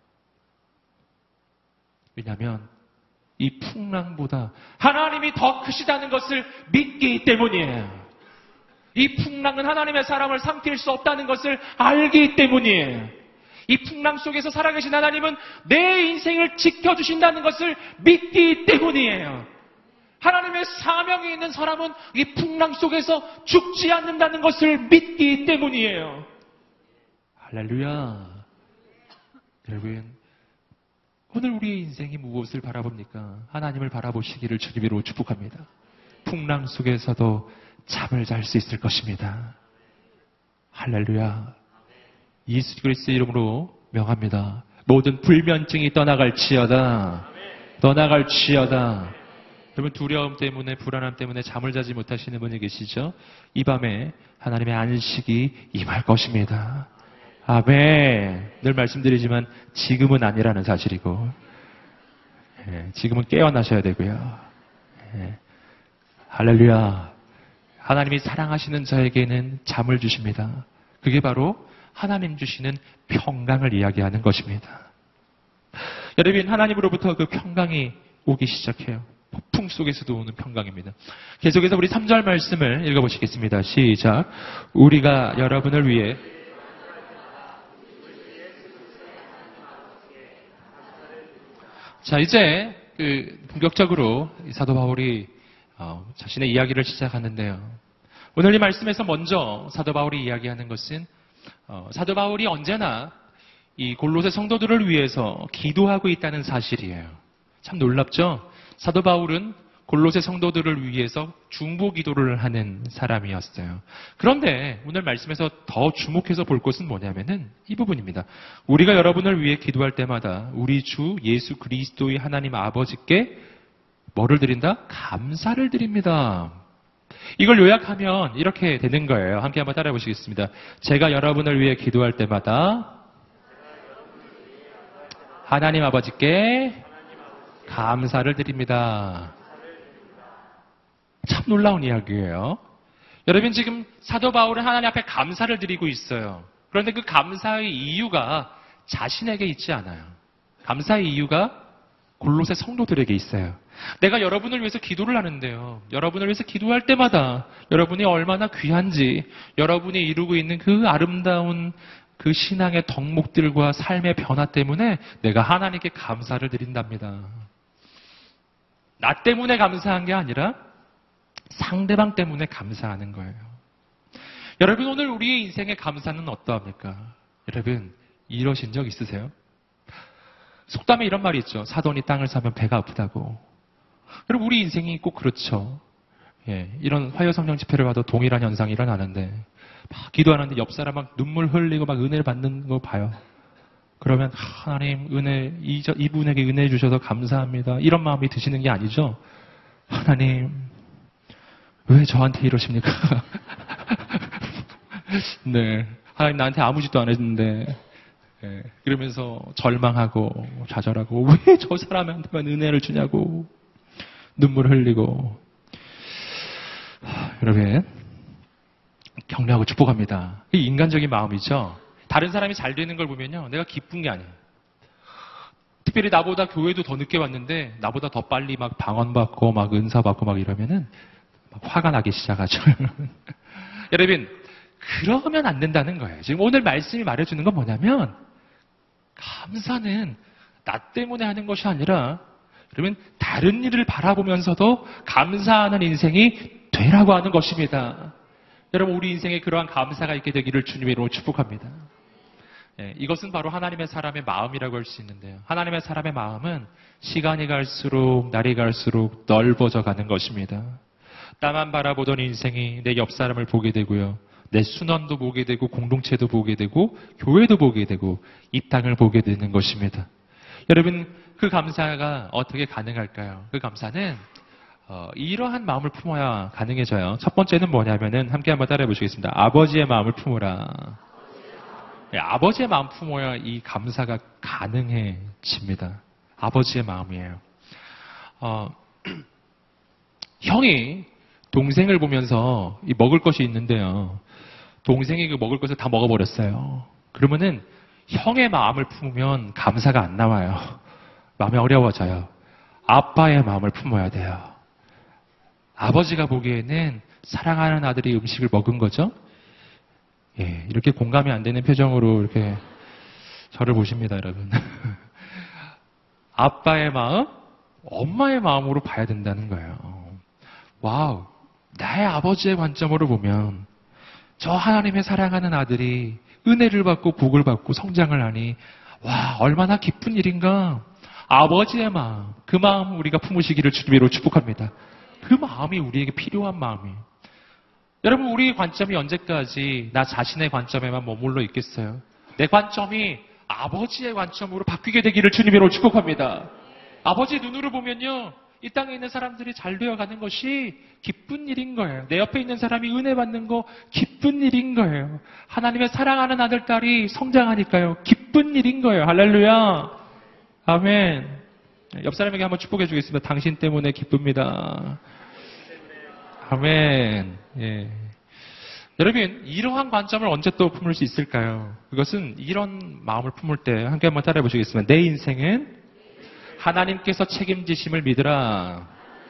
왜냐하면 이 풍랑보다 하나님이 더 크시다는 것을 믿기 때문이에요. 이 풍랑은 하나님의 사람을 삼킬 수 없다는 것을 알기 때문이에요. 이 풍랑 속에서 살아계신 하나님은 내 인생을 지켜주신다는 것을 믿기 때문이에요. 하나님의 사명이 있는 사람은 이 풍랑 속에서 죽지 않는다는 것을 믿기 때문이에요. 할렐루야. 여러분, 오늘 우리의 인생이 무엇을 바라봅니까? 하나님을 바라보시기를 주님으로 축복합니다. 풍랑 속에서도 잠을 잘 수 있을 것입니다. 할렐루야. 예수 그리스도의 이름으로 명합니다. 모든 불면증이 떠나갈지어다. 떠나갈지어다. 여러분, 두려움 때문에, 불안함 때문에 잠을 자지 못하시는 분이 계시죠? 이 밤에 하나님의 안식이 임할 것입니다. 아멘. 늘 말씀드리지만 지금은 아니라는 사실이고, 예, 지금은 깨어나셔야 되고요. 예, 할렐루야. 하나님이 사랑하시는 자에게는 잠을 주십니다. 그게 바로 하나님 주시는 평강을 이야기하는 것입니다. 여러분, 하나님으로부터 그 평강이 오기 시작해요. 폭풍 속에서도 오는 평강입니다. 계속해서 우리 삼 절 말씀을 읽어보시겠습니다. 시작. 우리가 여러분을 위해 자, 이제 그 본격적으로 사도 바울이 어, 자신의 이야기를 시작하는데요. 오늘 이 말씀에서 먼저 사도 바울이 이야기하는 것은 어, 사도 바울이 언제나 이 골로새 성도들을 위해서 기도하고 있다는 사실이에요. 참 놀랍죠? 사도 바울은 골로새 성도들을 위해서 중보 기도를 하는 사람이었어요. 그런데 오늘 말씀에서 더 주목해서 볼 것은 뭐냐면은 이 부분입니다. 우리가 여러분을 위해 기도할 때마다 우리 주 예수 그리스도의 하나님 아버지께 뭐를 드린다? 감사를 드립니다. 이걸 요약하면 이렇게 되는 거예요. 함께 한번 따라해 보시겠습니다. 제가 여러분을 위해 기도할 때마다 하나님 아버지께 감사를 드립니다. 참 놀라운 이야기예요. 여러분, 지금 사도 바울은 하나님 앞에 감사를 드리고 있어요. 그런데 그 감사의 이유가 자신에게 있지 않아요. 감사의 이유가 골로새 성도들에게 있어요. 내가 여러분을 위해서 기도를 하는데요. 여러분을 위해서 기도할 때마다 여러분이 얼마나 귀한지, 여러분이 이루고 있는 그 아름다운 그 신앙의 덕목들과 삶의 변화 때문에 내가 하나님께 감사를 드린답니다. 나 때문에 감사한 게 아니라 상대방 때문에 감사하는 거예요. 여러분, 오늘 우리의 인생의 감사는 어떠합니까? 여러분, 이러신 적 있으세요? 속담에 이런 말이 있죠. 사돈이 땅을 사면 배가 아프다고. 여러분, 우리 인생이 꼭 그렇죠. 예, 이런 화요성령 집회를 봐도 동일한 현상이 일어나는데 막 기도하는데 옆 사람 막 눈물 흘리고 막 은혜를 받는 거 봐요. 그러면 하나님 은혜, 이, 이분에게 은혜 주셔서 감사합니다. 이런 마음이 드시는 게 아니죠. 하나님, 왜 저한테 이러십니까? 네. 하나님 나한테 아무 짓도 안 했는데, 네. 이러면서 절망하고, 좌절하고, 왜 저 사람한테만 은혜를 주냐고, 눈물 흘리고. 여러분, 격려하고 축복합니다. 이 인간적인 마음이죠. 다른 사람이 잘 되는 걸 보면요, 내가 기쁜 게 아니에요. 특별히 나보다 교회도 더 늦게 왔는데 나보다 더 빨리 막 방언받고 막 은사받고 막 이러면은 막 화가 나기 시작하죠. 여러분, 그러면 안 된다는 거예요. 지금 오늘 말씀이 말해주는 건 뭐냐면, 감사는 나 때문에 하는 것이 아니라 여러분, 다른 일을 바라보면서도 감사하는 인생이 되라고 하는 것입니다. 여러분, 우리 인생에 그러한 감사가 있게 되기를 주님의 이름으로 축복합니다. 예, 이것은 바로 하나님의 사람의 마음이라고 할 수 있는데요. 하나님의 사람의 마음은 시간이 갈수록 날이 갈수록 넓어져 가는 것입니다. 나만 바라보던 인생이 내 옆 사람을 보게 되고요. 내 순원도 보게 되고 공동체도 보게 되고 교회도 보게 되고 이 땅을 보게 되는 것입니다. 여러분, 그 감사가 어떻게 가능할까요? 그 감사는 어, 이러한 마음을 품어야 가능해져요. 첫 번째는 뭐냐면은 함께 한번 따라해 보시겠습니다. 아버지의 마음을 품어라. 네, 아버지의 마음 품어야 이 감사가 가능해집니다. 아버지의 마음이에요. 어, 형이 동생을 보면서 이 먹을 것이 있는데요. 동생이 그 먹을 것을 다 먹어버렸어요. 그러면은 형의 마음을 품으면 감사가 안 나와요. 마음이 어려워져요. 아빠의 마음을 품어야 돼요. 아버지가 보기에는 사랑하는 아들이 음식을 먹은 거죠. 예, 이렇게 공감이 안 되는 표정으로 이렇게 저를 보십니다, 여러분. 아빠의 마음, 엄마의 마음으로 봐야 된다는 거예요. 와우, 나의 아버지의 관점으로 보면 저 하나님의 사랑하는 아들이 은혜를 받고 복을 받고 성장을 하니 와, 얼마나 기쁜 일인가. 아버지의 마음, 그 마음 우리가 품으시기를 주님으로 축복합니다. 그 마음이 우리에게 필요한 마음이에요. 여러분, 우리의 관점이 언제까지 나 자신의 관점에만 머물러 있겠어요? 내 관점이 아버지의 관점으로 바뀌게 되기를 주님으로 축복합니다. 아버지 눈으로 보면요, 이 땅에 있는 사람들이 잘 되어가는 것이 기쁜 일인 거예요. 내 옆에 있는 사람이 은혜 받는 거 기쁜 일인 거예요. 하나님의 사랑하는 아들, 딸이 성장하니까요, 기쁜 일인 거예요. 할렐루야. 아멘. 옆 사람에게 한번 축복해 주겠습니다. 당신 때문에 기쁩니다. 아멘. 예. 여러분, 이러한 관점을 언제 또 품을 수 있을까요? 그것은 이런 마음을 품을 때 함께 한번 따라해 보시겠습니다. 내 인생은 하나님께서 책임지심을 믿으라.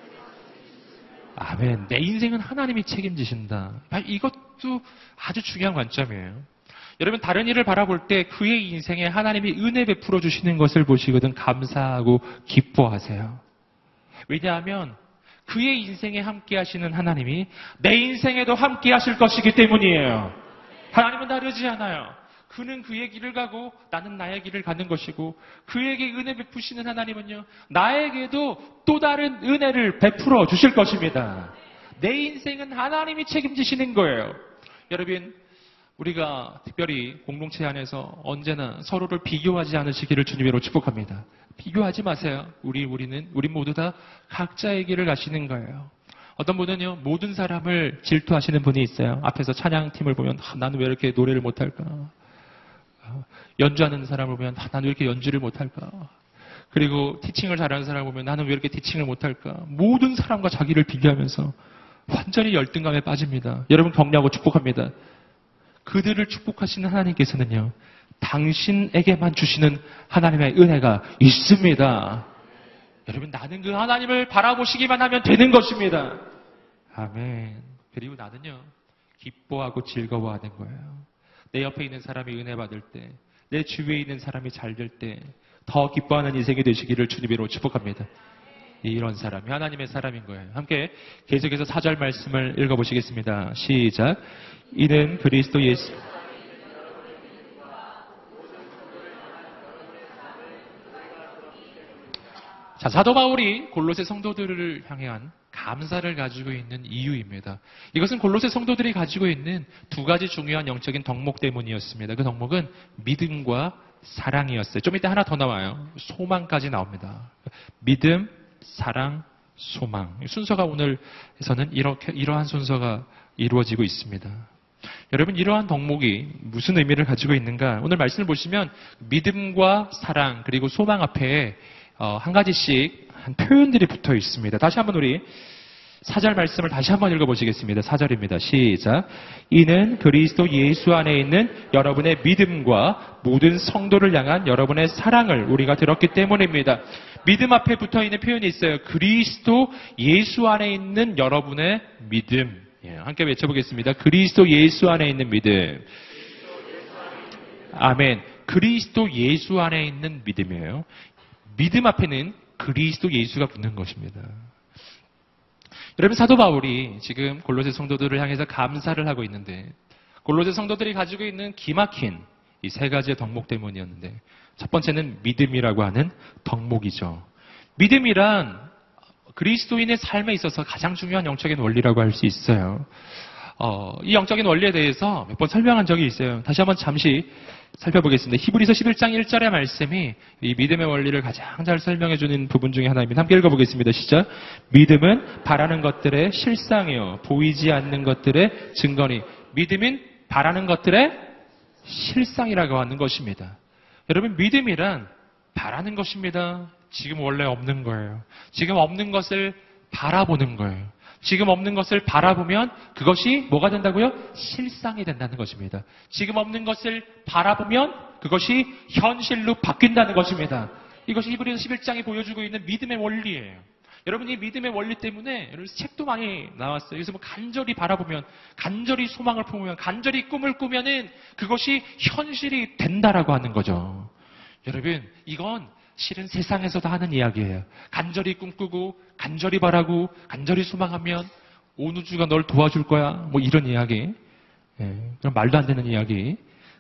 아멘. 내 인생은 하나님이 책임지신다. 이것도 아주 중요한 관점이에요. 여러분, 다른 일을 바라볼 때 그의 인생에 하나님이 은혜 베풀어 주시는 것을 보시거든 감사하고 기뻐하세요. 왜냐하면 그의 인생에 함께 하시는 하나님이 내 인생에도 함께 하실 것이기 때문이에요. 하나님은 다르지 않아요. 그는 그의 길을 가고 나는 나의 길을 가는 것이고, 그에게 은혜 베푸시는 하나님은요, 나에게도 또 다른 은혜를 베풀어 주실 것입니다. 내 인생은 하나님이 책임지시는 거예요. 여러분, 우리가 특별히 공동체 안에서 언제나 서로를 비교하지 않으시기를 주님으로 축복합니다. 비교하지 마세요. 우리, 우리는, 우리 모두 다 각자의 길을 가시는 거예요. 어떤 분은요, 모든 사람을 질투하시는 분이 있어요. 앞에서 찬양팀을 보면, 아, 나는 왜 이렇게 노래를 못할까? 연주하는 사람을 보면, 아, 나는 왜 이렇게 연주를 못할까? 그리고 티칭을 잘하는 사람을 보면, 나는 왜 이렇게 티칭을 못할까? 모든 사람과 자기를 비교하면서 완전히 열등감에 빠집니다. 여러분, 격려하고 축복합니다. 그들을 축복하시는 하나님께서는요, 당신에게만 주시는 하나님의 은혜가 있습니다. 여러분, 나는 그 하나님을 바라보시기만 하면 되는 것입니다. 아멘. 그리고 나는요, 기뻐하고 즐거워하는 거예요. 내 옆에 있는 사람이 은혜 받을 때, 내 주위에 있는 사람이 잘 될 때 더 기뻐하는 인생이 되시기를 주님으로 축복합니다. 이런 사람이 하나님의 사람인 거예요. 함께 계속해서 사 절 말씀을 읽어보시겠습니다. 시작. 이는 그리스도 예수. 자, 사도 바울이 골로새 성도들을 향한 감사를 가지고 있는 이유입니다. 이것은 골로새 성도들이 가지고 있는 두 가지 중요한 영적인 덕목 때문이었습니다. 그 덕목은 믿음과 사랑이었어요. 좀 이따 하나 더 나와요. 소망까지 나옵니다. 믿음, 사랑, 소망. 순서가 오늘에서는 이렇게, 이러한 순서가 이루어지고 있습니다. 여러분, 이러한 덕목이 무슨 의미를 가지고 있는가? 오늘 말씀을 보시면 믿음과 사랑 그리고 소망 앞에 어, 한 가지씩 한 표현들이 붙어 있습니다. 다시 한번 우리 사 절 말씀을 다시 한번 읽어보시겠습니다. 사 절입니다. 시작. 이는 그리스도 예수 안에 있는 여러분의 믿음과 모든 성도를 향한 여러분의 사랑을 우리가 들었기 때문입니다. 믿음 앞에 붙어있는 표현이 있어요. 그리스도 예수 안에 있는 여러분의 믿음. 예, 함께 외쳐보겠습니다. 그리스도 예수 안에 있는 믿음. 아멘. 그리스도 예수 안에 있는 믿음이에요. 믿음 앞에는 그리스도 예수가 붙는 것입니다. 여러분, 사도 바울이 지금 골로새 성도들을 향해서 감사를 하고 있는데, 골로새 성도들이 가지고 있는 기막힌 이 세 가지의 덕목 때문이었는데, 첫 번째는 믿음이라고 하는 덕목이죠. 믿음이란 그리스도인의 삶에 있어서 가장 중요한 영적인 원리라고 할 수 있어요. 어, 이 영적인 원리에 대해서 몇 번 설명한 적이 있어요. 다시 한번 잠시 살펴보겠습니다. 히브리서 십일 장 일 절의 말씀이 이 믿음의 원리를 가장 잘 설명해 주는 부분 중에 하나입니다. 함께 읽어보겠습니다. 시작. 믿음은 바라는 것들의 실상이요 보이지 않는 것들의 증거니. 믿음은 바라는 것들의 실상이라고 하는 것입니다. 여러분, 믿음이란 바라는 것입니다. 지금 원래 없는 거예요. 지금 없는 것을 바라보는 거예요. 지금 없는 것을 바라보면 그것이 뭐가 된다고요? 실상이 된다는 것입니다. 지금 없는 것을 바라보면 그것이 현실로 바뀐다는 것입니다. 이것이 히브리서 십일 장이 보여주고 있는 믿음의 원리예요. 여러분, 이 믿음의 원리 때문에 여러분 책도 많이 나왔어요. 그래서 뭐 간절히 바라보면, 간절히 소망을 품으면, 간절히 꿈을 꾸면은 그것이 현실이 된다라고 하는 거죠. 여러분, 이건 실은 세상에서도 하는 이야기예요. 간절히 꿈꾸고 간절히 바라고 간절히 소망하면 온 우주가 널 도와줄 거야. 뭐 이런 이야기. 예, 그럼 말도 안 되는 이야기.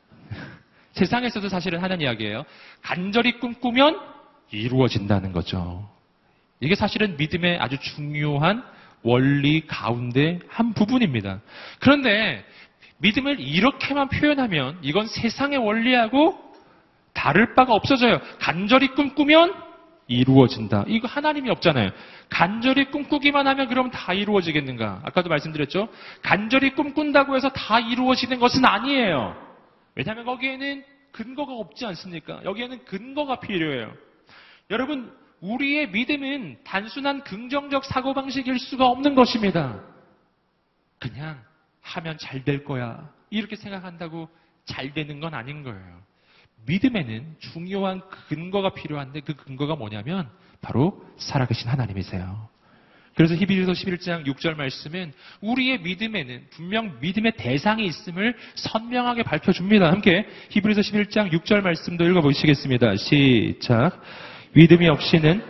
세상에서도 사실은 하는 이야기예요. 간절히 꿈꾸면 이루어진다는 거죠. 이게 사실은 믿음의 아주 중요한 원리 가운데 한 부분입니다. 그런데 믿음을 이렇게만 표현하면 이건 세상의 원리하고 다를 바가 없어져요. 간절히 꿈꾸면 이루어진다. 이거 하나님이 없잖아요. 간절히 꿈꾸기만 하면 그럼 다 이루어지겠는가? 아까도 말씀드렸죠. 간절히 꿈꾼다고 해서 다 이루어지는 것은 아니에요. 왜냐하면 거기에는 근거가 없지 않습니까? 여기에는 근거가 필요해요. 여러분, 우리의 믿음은 단순한 긍정적 사고방식일 수가 없는 것입니다. 그냥 하면 잘 될 거야. 이렇게 생각한다고 잘 되는 건 아닌 거예요. 믿음에는 중요한 근거가 필요한데 그 근거가 뭐냐면 바로 살아계신 하나님이세요. 그래서 히브리서 십일 장 육 절 말씀은 우리의 믿음에는 분명 믿음의 대상이 있음을 선명하게 밝혀줍니다. 함께 히브리서 십일 장 육 절 말씀도 읽어보시겠습니다. 시작. 믿음이 없이는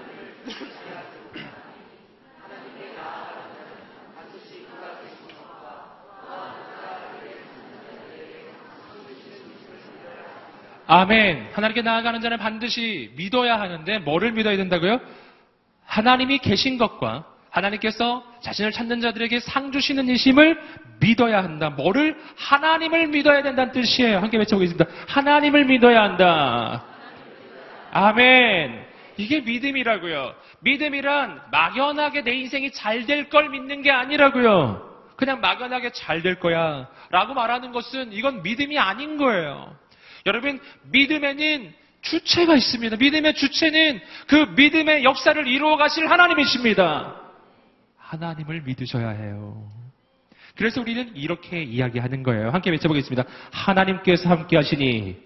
아멘. 하나님께 나아가는 자는 반드시 믿어야 하는데 뭐를 믿어야 된다고요? 하나님이 계신 것과 하나님께서 자신을 찾는 자들에게 상 주시는 이심을 믿어야 한다. 뭐를? 하나님을 믿어야 된다는 뜻이에요. 함께 외쳐보겠습니다. 하나님을 믿어야 한다. 아멘. 이게 믿음이라고요. 믿음이란 막연하게 내 인생이 잘 될 걸 믿는 게 아니라고요. 그냥 막연하게 잘 될 거야 라고 말하는 것은 이건 믿음이 아닌 거예요. 여러분, 믿음에는 주체가 있습니다. 믿음의 주체는 그 믿음의 역사를 이루어 가실 하나님이십니다. 하나님을 믿으셔야 해요. 그래서 우리는 이렇게 이야기하는 거예요. 함께 외쳐보겠습니다. 하나님께서 함께 하시니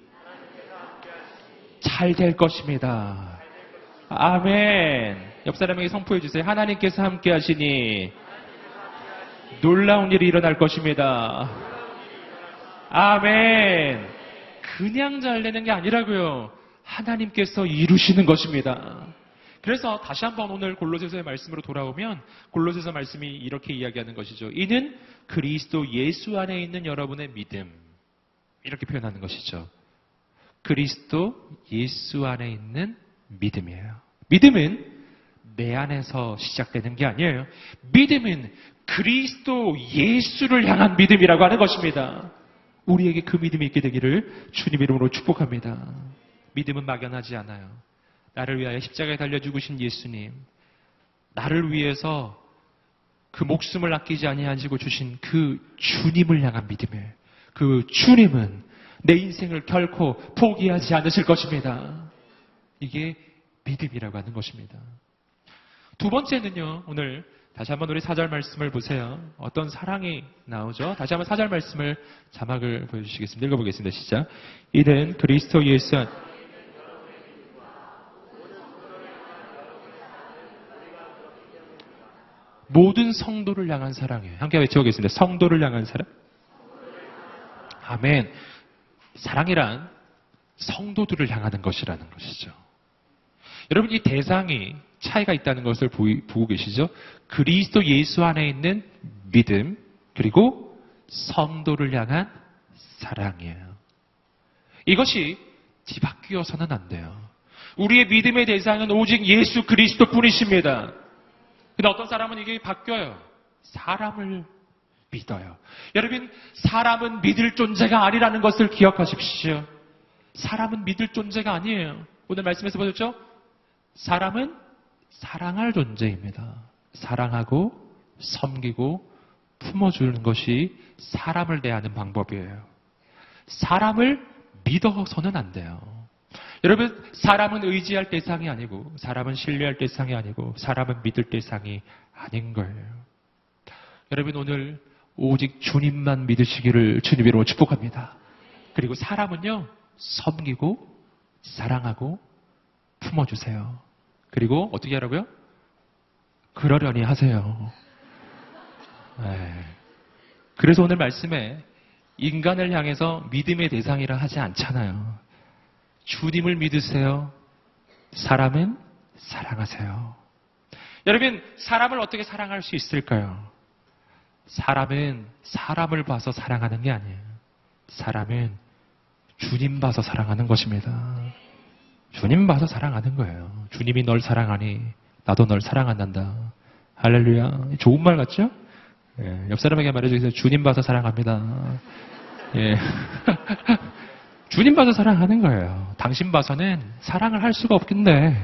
잘 될 것입니다. 아멘. 옆 사람에게 선포해 주세요. 하나님께서 함께 하시니 놀라운 일이 일어날 것입니다. 아멘. 그냥 잘 되는 게 아니라고요. 하나님께서 이루시는 것입니다. 그래서 다시 한번 오늘 골로새서의 말씀으로 돌아오면 골로새서 말씀이 이렇게 이야기하는 것이죠. 이는 그리스도 예수 안에 있는 여러분의 믿음. 이렇게 표현하는 것이죠. 그리스도 예수 안에 있는 믿음이에요. 믿음은 내 안에서 시작되는 게 아니에요. 믿음은 그리스도 예수를 향한 믿음이라고 하는 것입니다. 우리에게 그 믿음이 있게 되기를 주님 이름으로 축복합니다. 믿음은 막연하지 않아요. 나를 위하여 십자가에 달려 죽으신 예수님, 나를 위해서 그 목숨을 아끼지 아니하시고 주신 그 주님을 향한 믿음이에요. 그 주님은 내 인생을 결코 포기하지 않으실 것입니다. 이게 믿음이라고 하는 것입니다. 두 번째는요, 오늘 다시 한번 우리 사절 말씀을 보세요. 어떤 사랑이 나오죠? 다시 한번 사절 말씀을 자막을 보여주시겠습니다. 읽어보겠습니다. 시작. 이는 그리스도 예수 안 모든 성도를 향한 사랑이에요. 함께 외쳐보겠습니다. 성도를 향한 사랑. 아멘. 사랑이란 성도들을 향하는 것이라는 것이죠. 여러분, 이 대상이 차이가 있다는 것을 보이, 보고 계시죠? 그리스도 예수 안에 있는 믿음, 그리고 성도를 향한 사랑이에요. 이것이 뒤바뀌어서는 안 돼요. 우리의 믿음의 대상은 오직 예수 그리스도 뿐이십니다. 근데 어떤 사람은 이게 바뀌어요. 사람을 믿어요. 여러분, 사람은 믿을 존재가 아니라는 것을 기억하십시오. 사람은 믿을 존재가 아니에요. 오늘 말씀에서 보셨죠? 사람은 사랑할 존재입니다. 사랑하고 섬기고 품어주는 것이 사람을 대하는 방법이에요. 사람을 믿어서는 안 돼요. 여러분, 사람은 의지할 대상이 아니고, 사람은 신뢰할 대상이 아니고, 사람은 믿을 대상이 아닌 거예요. 여러분, 오늘 오직 주님만 믿으시기를 주님 이름으로 축복합니다. 그리고 사람은요, 섬기고 사랑하고 품어주세요. 그리고 어떻게 하라고요? 그러려니 하세요. 네. 그래서 오늘 말씀에 인간을 향해서 믿음의 대상이라 하지 않잖아요. 주님을 믿으세요. 사람은 사랑하세요. 여러분, 사람을 어떻게 사랑할 수 있을까요? 사람은 사람을 봐서 사랑하는 게 아니에요. 사람은 주님 봐서 사랑하는 것입니다. 주님 봐서 사랑하는 거예요. 주님이 널 사랑하니 나도 널 사랑한단다. 할렐루야. 좋은 말 같죠? 예, 옆 사람에게 말해주세요. 주님 봐서 사랑합니다. 예. 주님 봐서 사랑하는 거예요. 당신 봐서는 사랑을 할 수가 없긴데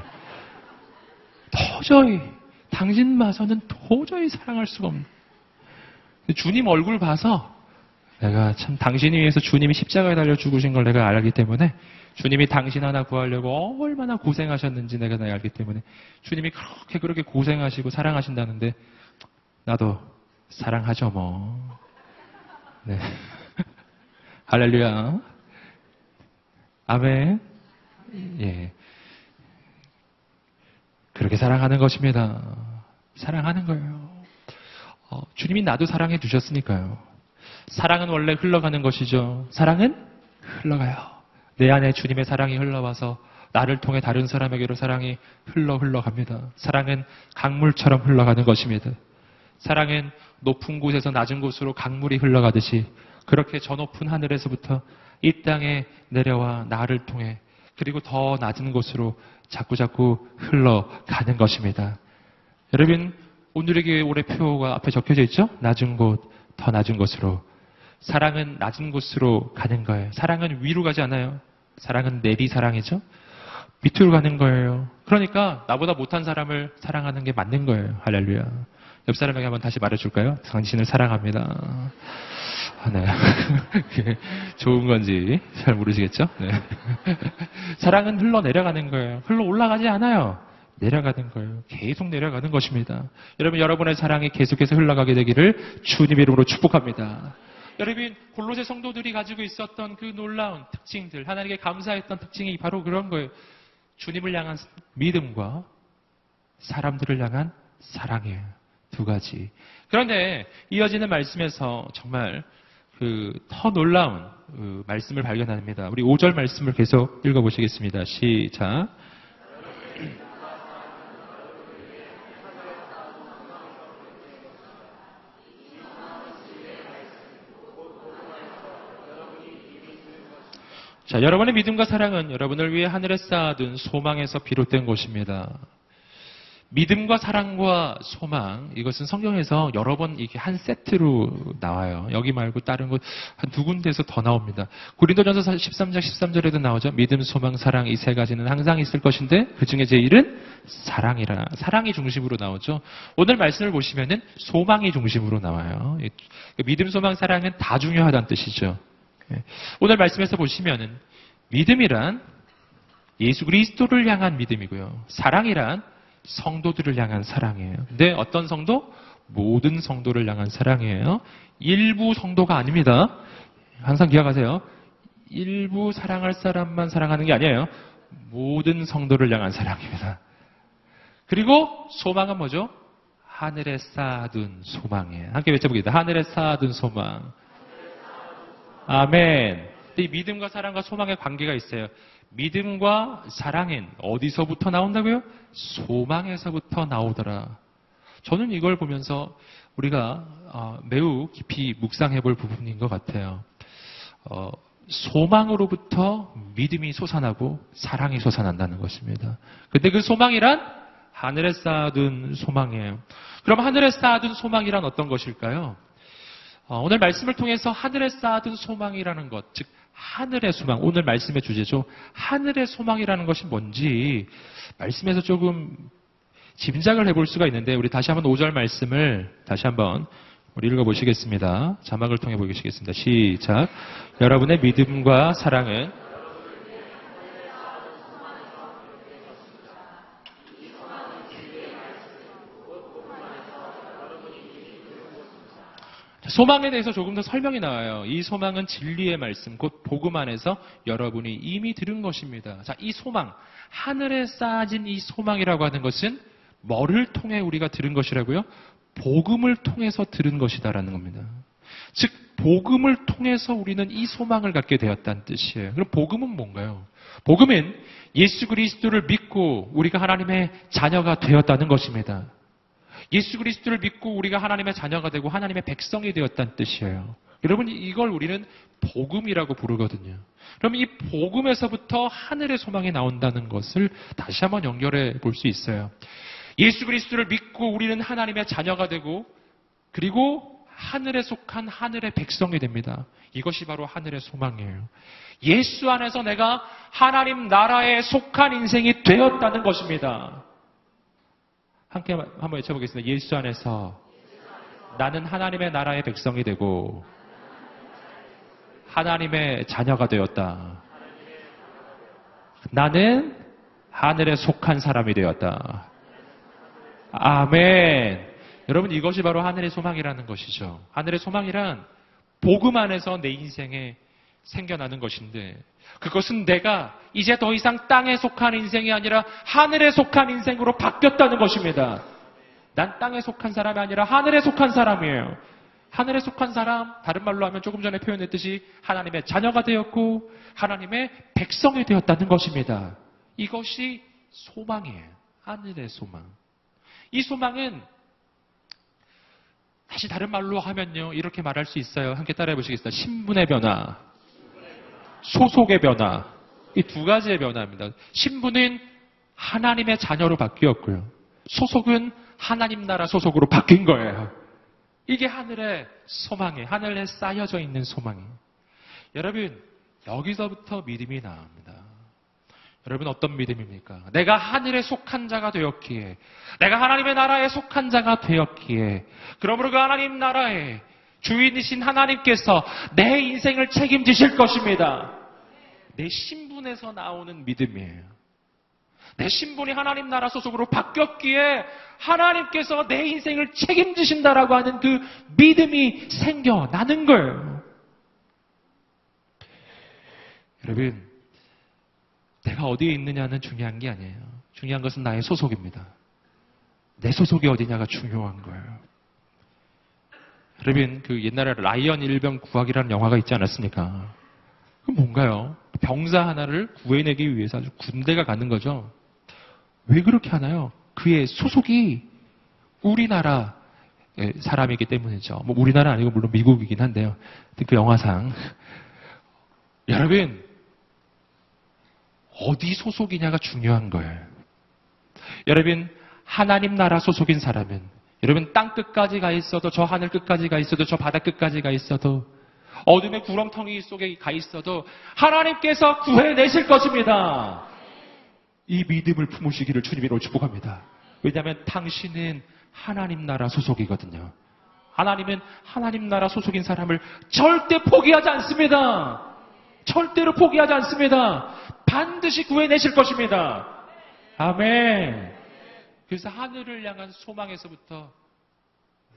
도저히 당신 봐서는 도저히 사랑할 수가 없는. 주님 얼굴 봐서 내가 참 당신이 위해서 주님이 십자가에 달려 죽으신 걸 내가 알기 때문에 주님이 당신 하나 구하려고 얼마나 고생하셨는지 내가 알기 때문에 주님이 그렇게 그렇게 고생하시고 사랑하신다는데 나도 사랑하죠 뭐. 네. 할렐루야. 아멘. 예. 그렇게 사랑하는 것입니다. 사랑하는 거예요. 어, 주님이 나도 사랑해 주셨으니까요. 사랑은 원래 흘러가는 것이죠. 사랑은 흘러가요. 내 안에 주님의 사랑이 흘러와서 나를 통해 다른 사람에게로 사랑이 흘러 흘러갑니다. 사랑은 강물처럼 흘러가는 것입니다. 사랑은 높은 곳에서 낮은 곳으로 강물이 흘러가듯이 그렇게 저 높은 하늘에서부터 이 땅에 내려와 나를 통해 그리고 더 낮은 곳으로 자꾸자꾸 흘러가는 것입니다. 여러분, 오늘의 교회 올해 표가 앞에 적혀져 있죠? 낮은 곳, 더 낮은 곳으로. 사랑은 낮은 곳으로 가는 거예요. 사랑은 위로 가지 않아요. 사랑은 내리 사랑이죠. 밑으로 가는 거예요. 그러니까 나보다 못한 사람을 사랑하는 게 맞는 거예요. 할렐루야. 옆 사람에게 한번 다시 말해줄까요? 당신을 사랑합니다. 아, 네. 그게 좋은 건지 잘 모르시겠죠? 네. 사랑은 흘러내려가는 거예요. 흘러 올라가지 않아요. 내려가는 거예요. 계속 내려가는 것입니다. 여러분, 여러분의 사랑이 계속해서 흘러가게 되기를 주님 이름으로 축복합니다. 여러분, 골로새 성도들이 가지고 있었던 그 놀라운 특징들, 하나님께 감사했던 특징이 바로 그런 거예요. 주님을 향한 믿음과 사람들을 향한 사랑이에요. 두 가지. 그런데 이어지는 말씀에서 정말 그 더 놀라운 그 말씀을 발견합니다. 우리 오 절 말씀을 계속 읽어보시겠습니다. 시작. 자, 여러분의 믿음과 사랑은 여러분을 위해 하늘에 쌓아둔 소망에서 비롯된 것입니다. 믿음과 사랑과 소망, 이것은 성경에서 여러 번 이게 한 세트로 나와요. 여기 말고 다른 곳 한 두 군데에서 더 나옵니다. 고린도전서 십삼 장 십삼 절에도 나오죠. 믿음, 소망, 사랑 이 세 가지는 항상 있을 것인데 그 중에 제일은 사랑이라. 사랑이 중심으로 나오죠. 오늘 말씀을 보시면은 소망이 중심으로 나와요. 믿음, 소망, 사랑은 다 중요하다는 뜻이죠. 오늘 말씀에서 보시면은 믿음이란 예수 그리스도를 향한 믿음이고요. 사랑이란 성도들을 향한 사랑이에요. 근데 어떤 성도? 모든 성도를 향한 사랑이에요. 일부 성도가 아닙니다. 항상 기억하세요. 일부 사랑할 사람만 사랑하는 게 아니에요. 모든 성도를 향한 사랑입니다. 그리고 소망은 뭐죠? 하늘에 쌓아둔 소망이에요. 함께 외쳐보겠습니다. 하늘에 쌓아둔 소망. 아멘. 이 믿음과 사랑과 소망의 관계가 있어요. 믿음과 사랑은 어디서부터 나온다고요? 소망에서부터 나오더라. 저는 이걸 보면서 우리가 매우 깊이 묵상해 볼 부분인 것 같아요. 어, 소망으로부터 믿음이 솟아나고 사랑이 솟아난다는 것입니다. 근데 그 소망이란 하늘에 쌓아둔 소망이에요. 그럼 하늘에 쌓아둔 소망이란 어떤 것일까요? 어, 오늘 말씀을 통해서 하늘에 쌓아둔 소망이라는 것, 즉 하늘의 소망, 오늘 말씀의 주제죠. 하늘의 소망이라는 것이 뭔지 말씀에서 조금 짐작을 해볼 수가 있는데 우리 다시 한번 오 절 말씀을 다시 한번 우리 읽어보시겠습니다. 자막을 통해 보시겠습니다. 시작. 여러분의 믿음과 사랑은 소망에 대해서 조금 더 설명이 나와요. 이 소망은 진리의 말씀, 곧 복음 안에서 여러분이 이미 들은 것입니다. 자, 이 소망, 하늘에 쌓아진 이 소망이라고 하는 것은 뭐를 통해 우리가 들은 것이라고요? 복음을 통해서 들은 것이다라는 겁니다. 즉, 복음을 통해서 우리는 이 소망을 갖게 되었다는 뜻이에요. 그럼 복음은 뭔가요? 복음은 예수 그리스도를 믿고 우리가 하나님의 자녀가 되었다는 것입니다. 예수 그리스도를 믿고 우리가 하나님의 자녀가 되고 하나님의 백성이 되었다는 뜻이에요. 여러분, 이걸 우리는 복음이라고 부르거든요. 그럼 이 복음에서부터 하늘의 소망이 나온다는 것을 다시 한번 연결해 볼 수 있어요. 예수 그리스도를 믿고 우리는 하나님의 자녀가 되고 그리고 하늘에 속한 하늘의 백성이 됩니다. 이것이 바로 하늘의 소망이에요. 예수 안에서 내가 하나님 나라에 속한 인생이 되었다는 것입니다. 함께 한번 외쳐보겠습니다. 예수 안에서 나는 하나님의 나라의 백성이 되고 하나님의 자녀가 되었다. 나는 하늘에 속한 사람이 되었다. 아멘. 여러분, 이것이 바로 하늘의 소망이라는 것이죠. 하늘의 소망이란 복음 안에서 내 인생에 생겨나는 것인데 그것은 내가 이제 더 이상 땅에 속한 인생이 아니라 하늘에 속한 인생으로 바뀌었다는 것입니다. 난 땅에 속한 사람이 아니라 하늘에 속한 사람이에요. 하늘에 속한 사람, 다른 말로 하면 조금 전에 표현했듯이 하나님의 자녀가 되었고 하나님의 백성이 되었다는 것입니다. 이것이 소망이에요. 하늘의 소망. 이 소망은 다시 다른 말로 하면요, 이렇게 말할 수 있어요. 함께 따라해 보시겠어요? 신분의 변화, 소속의 변화. 이 두 가지의 변화입니다. 신분은 하나님의 자녀로 바뀌었고요. 소속은 하나님 나라 소속으로 바뀐 거예요. 이게 하늘의 소망이에요. 하늘에 쌓여져 있는 소망이에요. 여러분, 여기서부터 믿음이 나옵니다. 여러분, 어떤 믿음입니까? 내가 하늘에 속한 자가 되었기에, 내가 하나님의 나라에 속한 자가 되었기에, 그러므로 그 하나님 나라의 주인이신 하나님께서 내 인생을 책임지실 것입니다. 내 신분에서 나오는 믿음이에요. 내 신분이 하나님 나라 소속으로 바뀌었기에 하나님께서 내 인생을 책임지신다라고 하는 그 믿음이 생겨나는 거예요. 여러분, 내가 어디에 있느냐는 중요한 게 아니에요. 중요한 것은 나의 소속입니다. 내 소속이 어디냐가 중요한 거예요. 여러분, 그 옛날에 라이언 일병 구하기라는 영화가 있지 않았습니까? 그 뭔가요? 병사 하나를 구해내기 위해서 아주 군대가 가는 거죠. 왜 그렇게 하나요? 그의 소속이 우리나라 사람이기 때문이죠. 뭐 우리나라 아니고 물론 미국이긴 한데요. 그 영화상. 여러분, 어디 소속이냐가 중요한 거예요. 여러분, 하나님 나라 소속인 사람은 여러분 땅 끝까지 가 있어도 저 하늘 끝까지 가 있어도 저 바다 끝까지 가 있어도 어둠의 구렁텅이 속에 가 있어도 하나님께서 구해내실 것입니다. 이 믿음을 품으시기를 주님으로 축복합니다. 왜냐하면 당신은 하나님 나라 소속이거든요. 하나님은 하나님 나라 소속인 사람을 절대 포기하지 않습니다. 절대로 포기하지 않습니다. 반드시 구해내실 것입니다. 아멘. 그래서 하늘을 향한 소망에서부터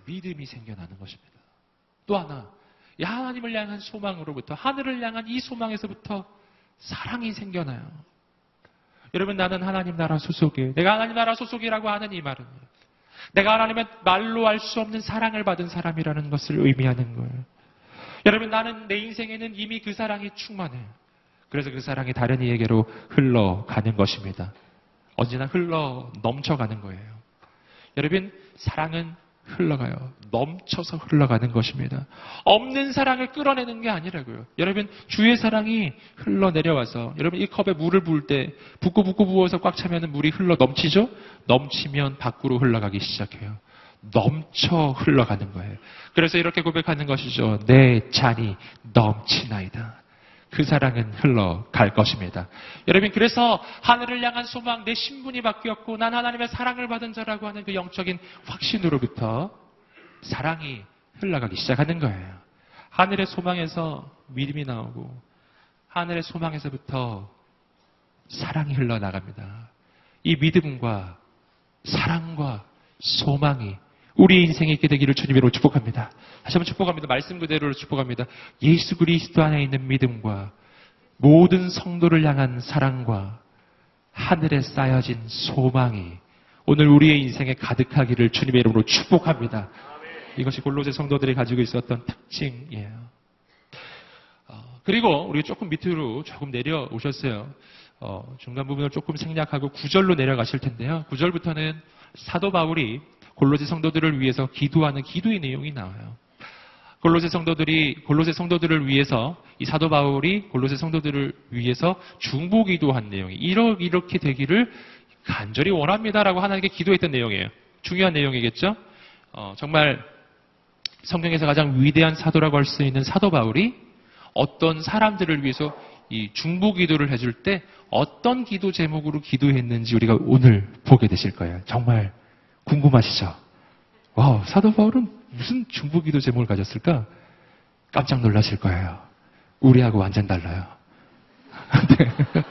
믿음이 생겨나는 것입니다. 또 하나, 이 하나님을 향한 소망으로부터, 하늘을 향한 이 소망에서부터 사랑이 생겨나요. 여러분, 나는 하나님 나라 소속이에요. 내가 하나님 나라 소속이라고 하는 이 말은 내가 하나님의 말로 알 수 없는 사랑을 받은 사람이라는 것을 의미하는 거예요. 여러분, 나는 내 인생에는 이미 그 사랑이 충만해요. 그래서 그 사랑이 다른 이에게로 흘러가는 것입니다. 언제나 흘러 넘쳐가는 거예요. 여러분, 사랑은 흘러가요. 넘쳐서 흘러가는 것입니다. 없는 사랑을 끌어내는 게 아니라고요. 여러분, 주의 사랑이 흘러내려와서, 여러분, 이 컵에 물을 부을 때 붓고 붓고 부어서 꽉 차면 물이 흘러 넘치죠? 넘치면 밖으로 흘러가기 시작해요. 넘쳐 흘러가는 거예요. 그래서 이렇게 고백하는 것이죠. 내 잔이 넘치나이다. 그 사랑은 흘러갈 것입니다. 여러분, 그래서 하늘을 향한 소망, 내 신분이 바뀌었고 난 하나님의 사랑을 받은 자라고 하는 그 영적인 확신으로부터 사랑이 흘러가기 시작하는 거예요. 하늘의 소망에서 믿음이 나오고 하늘의 소망에서부터 사랑이 흘러나갑니다. 이 믿음과 사랑과 소망이 우리 인생에 있게 되기를 주님으로 축복합니다. 다시 한번 축복합니다. 말씀 그대로 축복합니다. 예수 그리스도 안에 있는 믿음과 모든 성도를 향한 사랑과 하늘에 쌓여진 소망이 오늘 우리의 인생에 가득하기를 주님의 이름으로 축복합니다. 이것이 골로새 성도들이 가지고 있었던 특징이에요. 어, 그리고 우리 조금 밑으로 조금 내려오셨어요. 어, 중간 부분을 조금 생략하고 구 절로 내려가실 텐데요. 구 절부터는 사도 바울이 골로새 성도들을 위해서 기도하는 기도의 내용이 나와요. 골로새 성도들이 골로새 성도들을 위해서 이 사도 바울이 골로새 성도들을 위해서 중보 기도한 내용이 이렇게 이렇게 되기를 간절히 원합니다라고 하나님께 기도했던 내용이에요. 중요한 내용이겠죠? 어, 정말 성경에서 가장 위대한 사도라고 할 수 있는 사도 바울이 어떤 사람들을 위해서 이 중보 기도를 해줄 때 어떤 기도 제목으로 기도했는지 우리가 오늘 보게 되실 거예요. 정말 궁금하시죠? 와, 사도 바울은 무슨 중보 기도 제목을 가졌을까? 깜짝 놀라실 거예요. 우리하고 완전 달라요. 네.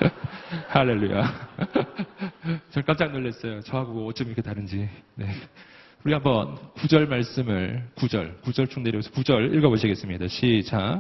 할렐루야. 저 깜짝 놀랐어요. 저하고 어쩜 이렇게 다른지. 네. 우리 한번 구 절 말씀을 구 절, 구 절 쭉 내려서 구 절 읽어보시겠습니다. 시작.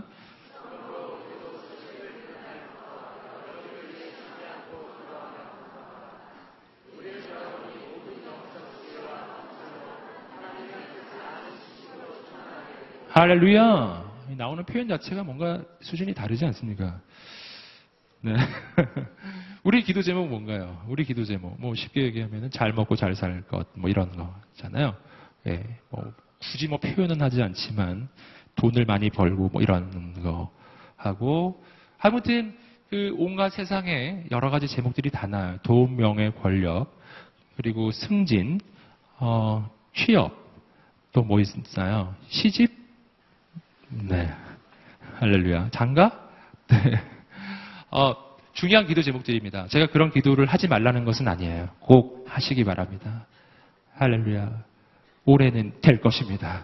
할렐루야. 나오는 표현 자체가 뭔가 수준이 다르지 않습니까? 네. 우리 기도 제목은 뭔가요? 우리 기도 제목. 뭐 쉽게 얘기하면 잘 먹고 잘 살 것, 뭐 이런 거잖아요. 예. 뭐 굳이 뭐 표현은 하지 않지만 돈을 많이 벌고 뭐 이런 거 하고 아무튼 그 온갖 세상에 여러 가지 제목들이 다 나요. 돈, 명예, 권력, 그리고 승진, 어, 취업, 또 뭐 있어요? 시집? 네. 할렐루야. 장가? 네. 어, 중요한 기도 제목들입니다. 제가 그런 기도를 하지 말라는 것은 아니에요. 꼭 하시기 바랍니다. 할렐루야. 올해는 될 것입니다.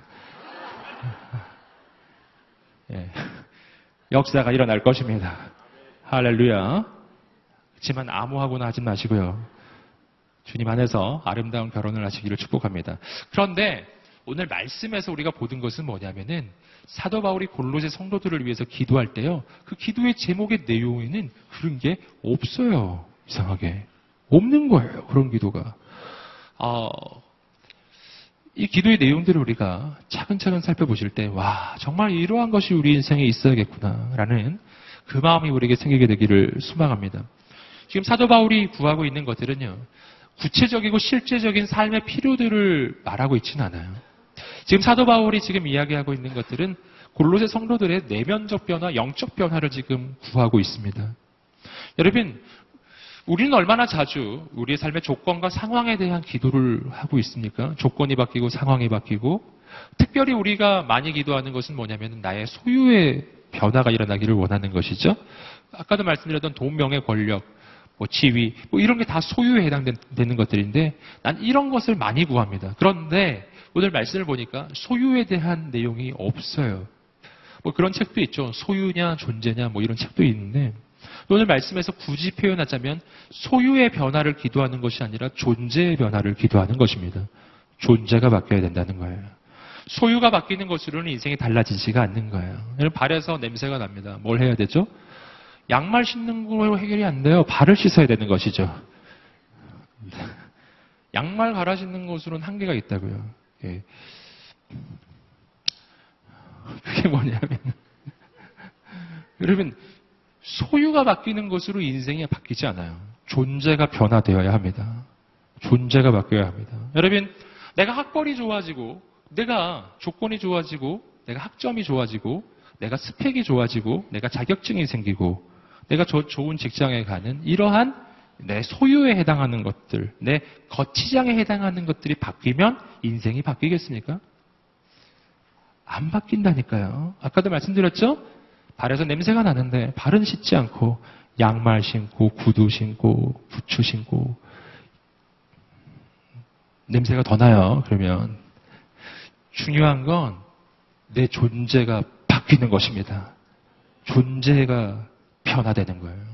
예. 역사가 일어날 것입니다. 할렐루야. 그렇지만 암호하고는 하지 마시고요. 주님 안에서 아름다운 결혼을 하시기를 축복합니다. 그런데 오늘 말씀에서 우리가 보던 것은 뭐냐면은 사도 바울이 골로새 성도들을 위해서 기도할 때요. 그 기도의 제목의 내용에는 그런 게 없어요. 이상하게. 없는 거예요. 그런 기도가. 어, 이 기도의 내용들을 우리가 차근차근 살펴보실 때, 와, 정말 이러한 것이 우리 인생에 있어야겠구나라는 그 마음이 우리에게 생기게 되기를 소망합니다. 지금 사도 바울이 구하고 있는 것들은요. 구체적이고 실제적인 삶의 필요들을 말하고 있지는 않아요. 지금 사도 바울이 지금 이야기하고 있는 것들은 골로새 성도들의 내면적 변화, 영적 변화를 지금 구하고 있습니다. 여러분, 우리는 얼마나 자주 우리의 삶의 조건과 상황에 대한 기도를 하고 있습니까? 조건이 바뀌고 상황이 바뀌고 특별히 우리가 많이 기도하는 것은 뭐냐면 나의 소유의 변화가 일어나기를 원하는 것이죠. 아까도 말씀드렸던 돈, 명예, 권력, 뭐 지위, 뭐 이런 게 다 소유에 해당되는 것들인데 난 이런 것을 많이 구합니다. 그런데 오늘 말씀을 보니까 소유에 대한 내용이 없어요. 뭐 그런 책도 있죠. 소유냐 존재냐 뭐 이런 책도 있는데 오늘 말씀에서 굳이 표현하자면 소유의 변화를 기도하는 것이 아니라 존재의 변화를 기도하는 것입니다. 존재가 바뀌어야 된다는 거예요. 소유가 바뀌는 것으로는 인생이 달라지지가 않는 거예요. 여러분, 발에서 냄새가 납니다. 뭘 해야 되죠? 양말 신는 걸로 해결이 안 돼요. 발을 씻어야 되는 것이죠. 양말 갈아 신는 것으로는 한계가 있다고요. 예. 그게 뭐냐면 여러분, 소유가 바뀌는 것으로 인생이 바뀌지 않아요. 존재가 변화되어야 합니다. 존재가 바뀌어야 합니다. 여러분, 내가 학벌이 좋아지고, 내가 조건이 좋아지고, 내가 학점이 좋아지고, 내가 스펙이 좋아지고, 내가 자격증이 생기고, 내가 저 좋은 직장에 가는 이러한 내 소유에 해당하는 것들, 내 거치장에 해당하는 것들이 바뀌면 인생이 바뀌겠습니까? 안 바뀐다니까요. 아까도 말씀드렸죠? 발에서 냄새가 나는데 발은 씻지 않고 양말 신고 구두 신고 부츠 신고 냄새가 더 나요. 그러면 중요한 건 내 존재가 바뀌는 것입니다. 존재가 변화되는 거예요.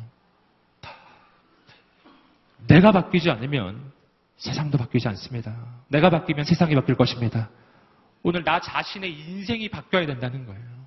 내가 바뀌지 않으면 세상도 바뀌지 않습니다. 내가 바뀌면 세상이 바뀔 것입니다. 오늘 나 자신의 인생이 바뀌어야 된다는 거예요.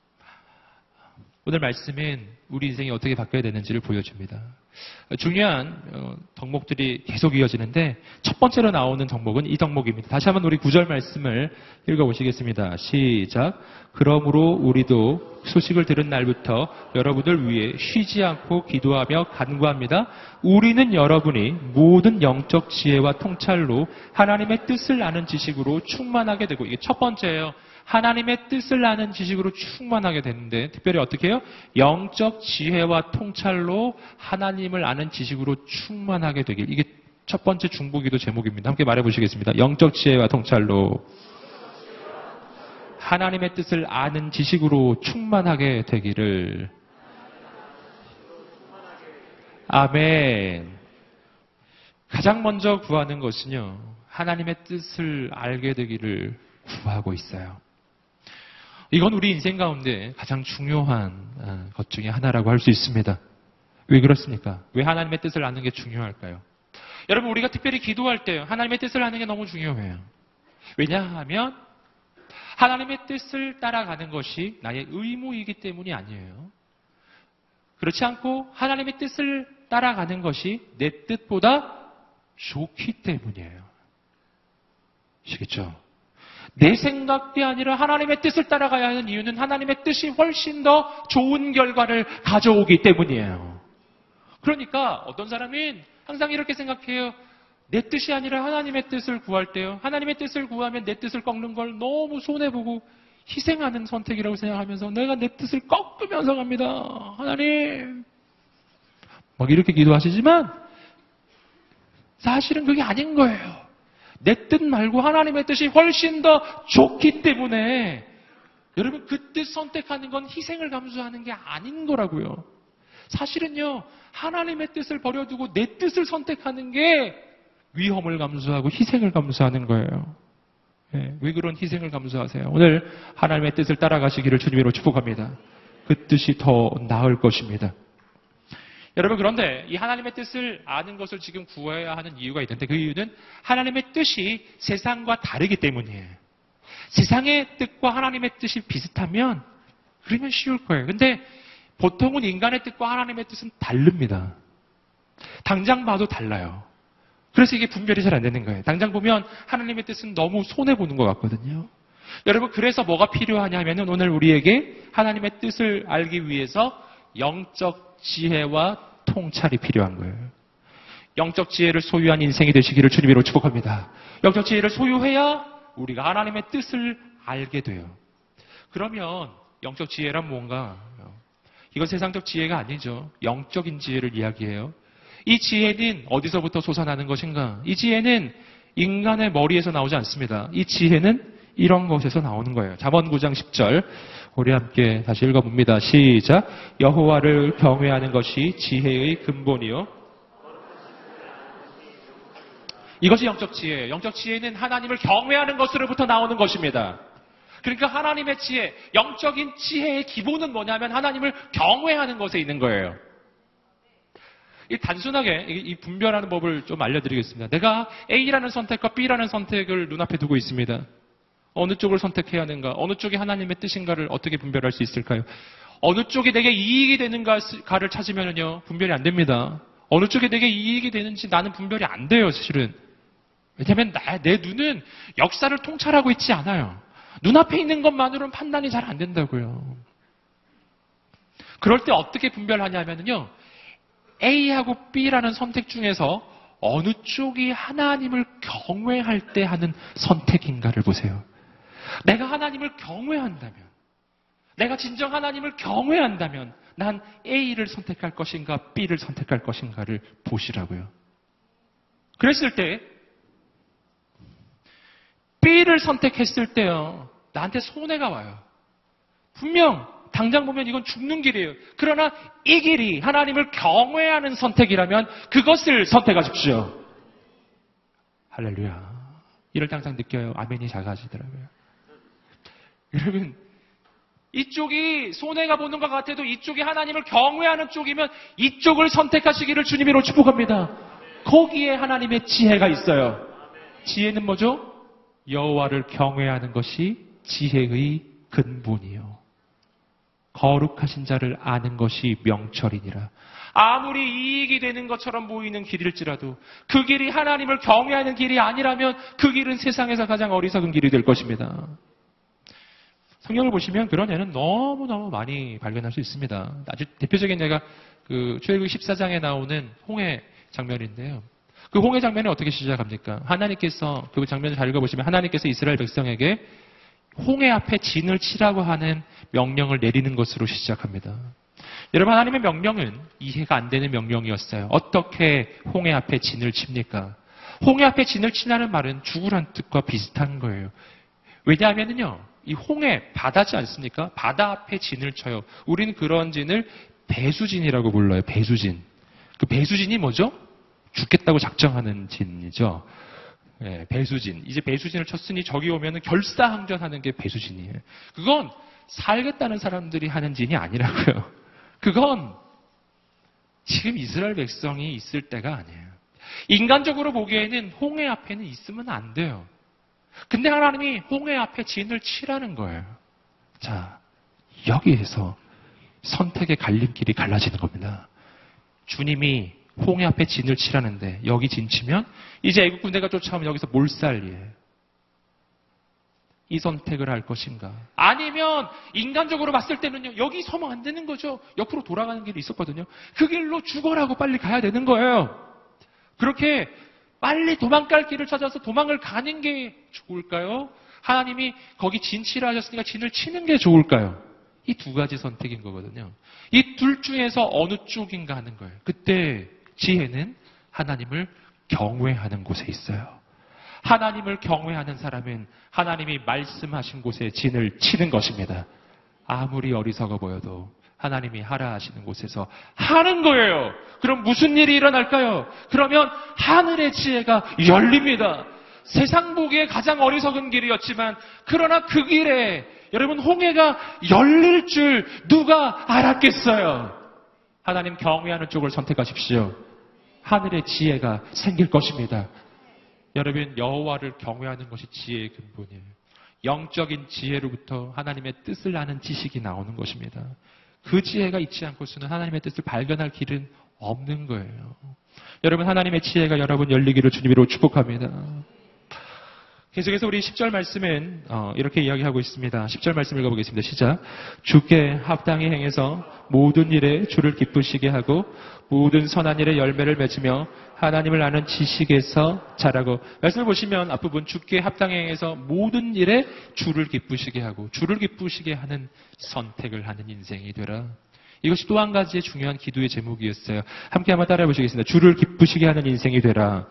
오늘 말씀은 우리 인생이 어떻게 바뀌어야 되는지를 보여줍니다. 중요한 덕목들이 계속 이어지는데 첫 번째로 나오는 덕목은 이 덕목입니다. 다시 한번 우리 구절 말씀을 읽어보시겠습니다. 시작. 그러므로 우리도 소식을 들은 날부터 여러분을 위해 쉬지 않고 기도하며 간구합니다. 우리는 여러분이 모든 영적 지혜와 통찰로 하나님의 뜻을 아는 지식으로 충만하게 되고, 이게 첫 번째예요. 하나님의 뜻을 아는 지식으로 충만하게 되는데, 특별히 어떻게 해요? 영적 지혜와 통찰로 하나님을 아는 지식으로 충만하게 되길. 이게 첫 번째 중보기도 제목입니다. 함께 말해보시겠습니다. 영적 지혜와 통찰로 하나님의 뜻을 아는 지식으로 충만하게 되기를. 아멘. 가장 먼저 구하는 것은요, 하나님의 뜻을 알게 되기를 구하고 있어요. 이건 우리 인생 가운데 가장 중요한 것 중에 하나라고 할 수 있습니다. 왜 그렇습니까? 왜 하나님의 뜻을 아는 게 중요할까요? 여러분, 우리가 특별히 기도할 때 하나님의 뜻을 아는 게 너무 중요해요. 왜냐하면 하나님의 뜻을 따라가는 것이 나의 의무이기 때문이 아니에요. 그렇지 않고 하나님의 뜻을 따라가는 것이 내 뜻보다 좋기 때문이에요. 아시겠죠? 내 생각이 아니라 하나님의 뜻을 따라가야 하는 이유는 하나님의 뜻이 훨씬 더 좋은 결과를 가져오기 때문이에요. 그러니까 어떤 사람은 항상 이렇게 생각해요. 내 뜻이 아니라 하나님의 뜻을 구할 때요, 하나님의 뜻을 구하면 내 뜻을 꺾는 걸 너무 손해보고 희생하는 선택이라고 생각하면서 내가 내 뜻을 꺾으면서 갑니다. 하나님, 막 이렇게 기도하시지만 사실은 그게 아닌 거예요. 내 뜻 말고 하나님의 뜻이 훨씬 더 좋기 때문에 여러분, 그 뜻 선택하는 건 희생을 감수하는 게 아닌 거라고요. 사실은요, 하나님의 뜻을 버려두고 내 뜻을 선택하는 게 위험을 감수하고 희생을 감수하는 거예요. 네, 왜 그런 희생을 감수하세요? 오늘 하나님의 뜻을 따라가시기를 주님으로 축복합니다. 그 뜻이 더 나을 것입니다. 여러분, 그런데 이 하나님의 뜻을 아는 것을 지금 구해야 하는 이유가 있는데, 그 이유는 하나님의 뜻이 세상과 다르기 때문이에요. 세상의 뜻과 하나님의 뜻이 비슷하면 그러면 쉬울 거예요. 근데 보통은 인간의 뜻과 하나님의 뜻은 다릅니다. 당장 봐도 달라요. 그래서 이게 분별이 잘 안 되는 거예요. 당장 보면 하나님의 뜻은 너무 손해보는 것 같거든요. 여러분, 그래서 뭐가 필요하냐면 오늘 우리에게 하나님의 뜻을 알기 위해서 영적 지혜와 통찰이 필요한 거예요. 영적 지혜를 소유한 인생이 되시기를 주님으로 축복합니다. 영적 지혜를 소유해야 우리가 하나님의 뜻을 알게 돼요. 그러면 영적 지혜란 뭔가? 이건 세상적 지혜가 아니죠. 영적인 지혜를 이야기해요. 이 지혜는 어디서부터 솟아나는 것인가? 이 지혜는 인간의 머리에서 나오지 않습니다. 이 지혜는 이런 것에서 나오는 거예요. 잠언 구 장 십 절 우리 함께 다시 읽어봅니다. 시작. 여호와를 경외하는 것이 지혜의 근본이요. 이것이 영적 지혜예요. 영적 지혜는 하나님을 경외하는 것으로부터 나오는 것입니다. 그러니까 하나님의 지혜, 영적인 지혜의 기본은 뭐냐면 하나님을 경외하는 것에 있는 거예요. 이 단순하게 이 분별하는 법을 좀 알려드리겠습니다. 내가 A라는 선택과 B라는 선택을 눈앞에 두고 있습니다. 어느 쪽을 선택해야 하는가? 어느 쪽이 하나님의 뜻인가를 어떻게 분별할 수 있을까요? 어느 쪽이 내게 이익이 되는가를 찾으면요, 분별이 안 됩니다. 어느 쪽이 내게 이익이 되는지 나는 분별이 안 돼요, 사실은. 왜냐하면 나, 내 눈은 역사를 통찰하고 있지 않아요. 눈앞에 있는 것만으로는 판단이 잘 안 된다고요. 그럴 때 어떻게 분별하냐면요, A하고 B라는 선택 중에서 어느 쪽이 하나님을 경외할 때 하는 선택인가를 보세요. 내가 하나님을 경외한다면, 내가 진정 하나님을 경외한다면 난 A를 선택할 것인가 B를 선택할 것인가를 보시라고요. 그랬을 때 B를 선택했을 때요, 나한테 손해가 와요. 분명 당장 보면 이건 죽는 길이에요. 그러나 이 길이 하나님을 경외하는 선택이라면 그것을 선택하십시오. 할렐루야. 이를 항상 느껴요. 아멘이 작아지더라고요. 여러분, 이쪽이 손해가 보는 것 같아도 이쪽이 하나님을 경외하는 쪽이면 이쪽을 선택하시기를 주님으로 축복합니다. 거기에 하나님의 지혜가 있어요. 지혜는 뭐죠? 여호와를 경외하는 것이 지혜의 근본이요. 거룩하신 자를 아는 것이 명철이니라. 아무리 이익이 되는 것처럼 보이는 길일지라도 그 길이 하나님을 경외하는 길이 아니라면 그 길은 세상에서 가장 어리석은 길이 될 것입니다. 성경을 보시면 그런 예는 너무너무 많이 발견할 수 있습니다. 아주 대표적인 예가 그 출애굽기 십사 장에 나오는 홍해 장면인데요. 그 홍해 장면이 어떻게 시작합니까? 하나님께서, 그 장면을 잘 읽어보시면 하나님께서 이스라엘 백성에게 홍해 앞에 진을 치라고 하는 명령을 내리는 것으로 시작합니다. 여러분, 하나님의 명령은 이해가 안 되는 명령이었어요. 어떻게 홍해 앞에 진을 칩니까? 홍해 앞에 진을 치라는 말은 죽으란 뜻과 비슷한 거예요. 왜냐하면요, 이 홍해, 바다지 않습니까? 바다 앞에 진을 쳐요. 우리는 그런 진을 배수진이라고 불러요. 배수진. 그 배수진이 뭐죠? 죽겠다고 작정하는 진이죠. 예, 배수진. 이제 배수진을 쳤으니 저기 오면은 결사항전하는 게 배수진이에요. 그건 살겠다는 사람들이 하는 진이 아니라고요. 그건 지금 이스라엘 백성이 있을 때가 아니에요. 인간적으로 보기에는 홍해 앞에는 있으면 안 돼요. 근데 하나님이 홍해 앞에 진을 치라는 거예요. 자, 여기에서 선택의 갈림길이 갈라지는 겁니다. 주님이 홍해 앞에 진을 치라는데 여기 진 치면 이제 애국 군대가 쫓아오면 여기서 몰살이에요. 이 선택을 할 것인가? 아니면 인간적으로 봤을 때는요, 여기 서면 안 되는 거죠. 옆으로 돌아가는 길이 있었거든요. 그 길로 죽어라고 빨리 가야 되는 거예요. 그렇게 빨리 도망갈 길을 찾아서 도망을 가는 게 좋을까요? 하나님이 거기 진치라 하셨으니까 진을 치는 게 좋을까요? 이 두 가지 선택인 거거든요. 이 둘 중에서 어느 쪽인가 하는 거예요. 그때 지혜는 하나님을 경외하는 곳에 있어요. 하나님을 경외하는 사람은 하나님이 말씀하신 곳에 진을 치는 것입니다. 아무리 어리석어 보여도 하나님이 하라 하시는 곳에서 하는 거예요. 그럼 무슨 일이 일어날까요? 그러면 하늘의 지혜가 열립니다. 세상 보기에 가장 어리석은 길이었지만 그러나 그 길에 여러분 홍해가 열릴 줄 누가 알았겠어요? 하나님 경외하는 쪽을 선택하십시오. 하늘의 지혜가 생길 것입니다. 여러분, 여호와를 경외하는 것이 지혜의 근본이에요. 영적인 지혜로부터 하나님의 뜻을 아는 지식이 나오는 것입니다. 그 지혜가 있지 않고서는 하나님의 뜻을 발견할 길은 없는 거예요. 여러분, 하나님의 지혜가 여러분 열리기를 주님으로 축복합니다. 계속해서 우리 십 절 말씀은 어, 이렇게 이야기하고 있습니다. 십 절 말씀 읽어보겠습니다. 시작. 주께 합당히 행해서 모든 일에 주를 기쁘시게 하고 모든 선한 일에 열매를 맺으며 하나님을 아는 지식에서 자라고. 말씀을 보시면 앞부분 주께 합당히 행해서 모든 일에 주를 기쁘시게 하고 주를 기쁘시게 하는 선택을 하는 인생이 되라. 이것이 또 한 가지의 중요한 기도의 제목이었어요. 함께 한번 따라해 보시겠습니다. 주를 기쁘시게 하는 인생이 되라.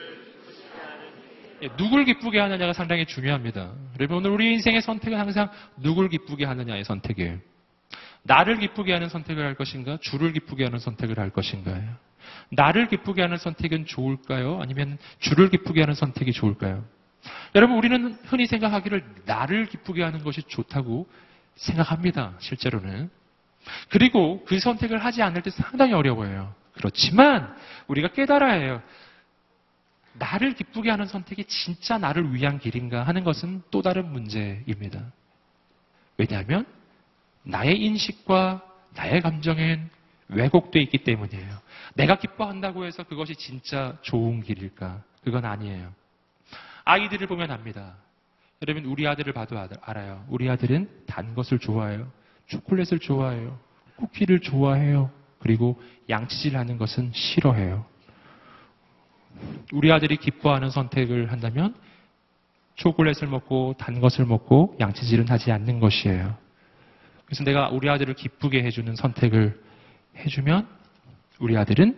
예, 누굴 기쁘게 하느냐가 상당히 중요합니다. 여러분, 오늘 우리 인생의 선택은 항상 누굴 기쁘게 하느냐의 선택이에요. 나를 기쁘게 하는 선택을 할 것인가? 주를 기쁘게 하는 선택을 할 것인가요? 나를 기쁘게 하는 선택은 좋을까요? 아니면 주를 기쁘게 하는 선택이 좋을까요? 여러분, 우리는 흔히 생각하기를 나를 기쁘게 하는 것이 좋다고 생각합니다. 실제로는. 그리고 그 선택을 하지 않을 때 상당히 어려워요. 그렇지만 우리가 깨달아야 해요. 나를 기쁘게 하는 선택이 진짜 나를 위한 길인가 하는 것은 또 다른 문제입니다. 왜냐하면 나의 인식과 나의 감정엔 왜곡되어 있기 때문이에요. 내가 기뻐한다고 해서 그것이 진짜 좋은 길일까? 그건 아니에요. 아이들을 보면 압니다. 여러분 우리 아들을 봐도 알아요. 우리 아들은 단 것을 좋아해요. 초콜릿을 좋아해요. 쿠키를 좋아해요. 그리고 양치질하는 것은 싫어해요. 우리 아들이 기뻐하는 선택을 한다면 초콜릿을 먹고 단 것을 먹고 양치질은 하지 않는 것이에요. 그래서 내가 우리 아들을 기쁘게 해주는 선택을 해주면 우리 아들은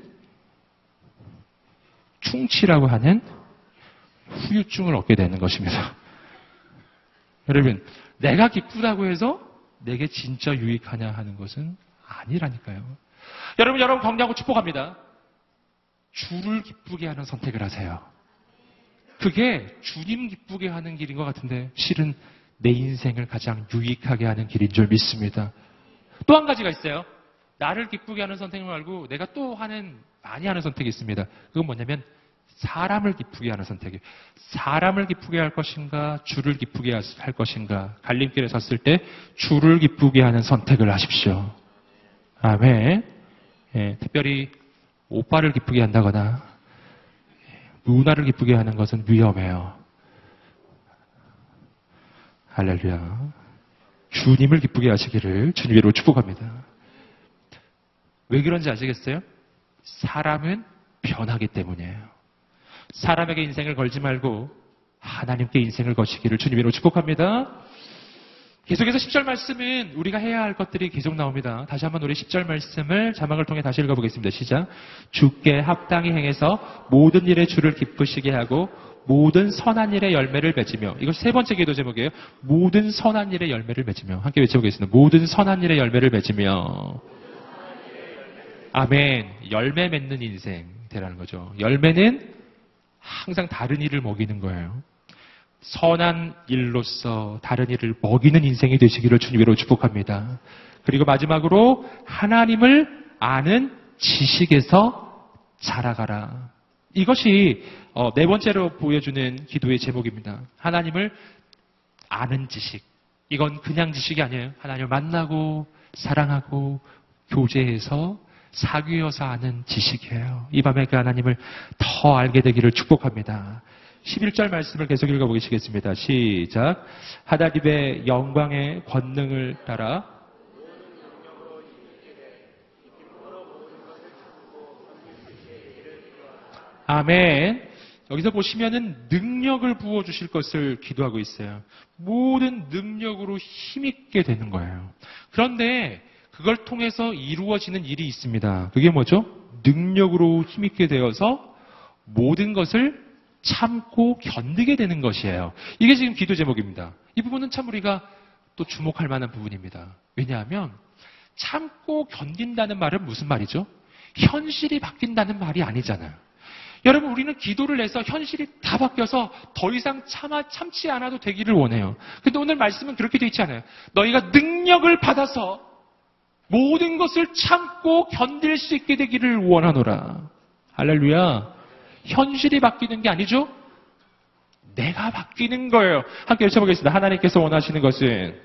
충치라고 하는 후유증을 얻게 되는 것입니다. 여러분, 내가 기쁘다고 해서 내게 진짜 유익하냐 하는 것은 아니라니까요. 여러분, 여러분 격려하고 축복합니다. 주를 기쁘게 하는 선택을 하세요. 그게 주님 기쁘게 하는 길인 것 같은데 실은 내 인생을 가장 유익하게 하는 길인 줄 믿습니다. 또 한 가지가 있어요. 나를 기쁘게 하는 선택을 말고 내가 또 하는, 많이 하는 선택이 있습니다. 그건 뭐냐면 사람을 기쁘게 하는 선택이에요. 사람을 기쁘게 할 것인가, 주를 기쁘게 할 것인가. 갈림길에 섰을 때 주를 기쁘게 하는 선택을 하십시오. 아멘. 예, 특별히 오빠를 기쁘게 한다거나 누나를 기쁘게 하는 것은 위험해요. 할렐루야. 주님을 기쁘게 하시기를 주님으로 축복합니다. 왜 그런지 아시겠어요? 사람은 변하기 때문이에요. 사람에게 인생을 걸지 말고 하나님께 인생을 거시기를 주님으로 축복합니다. 계속해서 십 절 말씀은 우리가 해야 할 것들이 계속 나옵니다. 다시 한번 우리 십 절 말씀을 자막을 통해 다시 읽어보겠습니다. 시작. 주께 합당히 행해서 모든 일에 주를 기쁘시게 하고 모든 선한 일의 열매를 맺으며. 이거 세 번째 기도 제목이에요. 모든 선한 일의 열매를 맺으며. 함께 외쳐보겠습니다. 모든 선한 일의 열매를 맺으며. 아멘. 열매 맺는 인생 되라는 거죠. 열매는 항상 다른 일을 먹이는 거예요. 선한 일로서 다른 일을 먹이는 인생이 되시기를 주님으로 축복합니다. 그리고 마지막으로 하나님을 아는 지식에서 자라가라. 이것이 네 번째로 보여주는 기도의 제목입니다. 하나님을 아는 지식. 이건 그냥 지식이 아니에요. 하나님을 만나고 사랑하고 교제해서 사귀어서 아는 지식이에요. 이 밤에 그 하나님을 더 알게 되기를 축복합니다. 십일 절 말씀을 계속 읽어보시겠습니다. 시작. 하나님의 영광의 권능을 따라 아멘. 여기서 보시면은 능력을 부어주실 것을 기도하고 있어요. 모든 능력으로 힘있게 되는 거예요. 그런데 그걸 통해서 이루어지는 일이 있습니다. 그게 뭐죠? 능력으로 힘있게 되어서 모든 것을 참고 견디게 되는 것이에요. 이게 지금 기도 제목입니다. 이 부분은 참 우리가 또 주목할 만한 부분입니다. 왜냐하면 참고 견딘다는 말은 무슨 말이죠? 현실이 바뀐다는 말이 아니잖아요. 여러분, 우리는 기도를 해서 현실이 다 바뀌어서 더 이상 참아, 참지 않아도 되기를 원해요. 근데 오늘 말씀은 그렇게 되어 있지 않아요. 너희가 능력을 받아서 모든 것을 참고 견딜 수 있게 되기를 원하노라. 할렐루야. 현실이 바뀌는 게 아니죠? 내가 바뀌는 거예요. 함께 외쳐보겠습니다. 하나님께서 원하시는 것은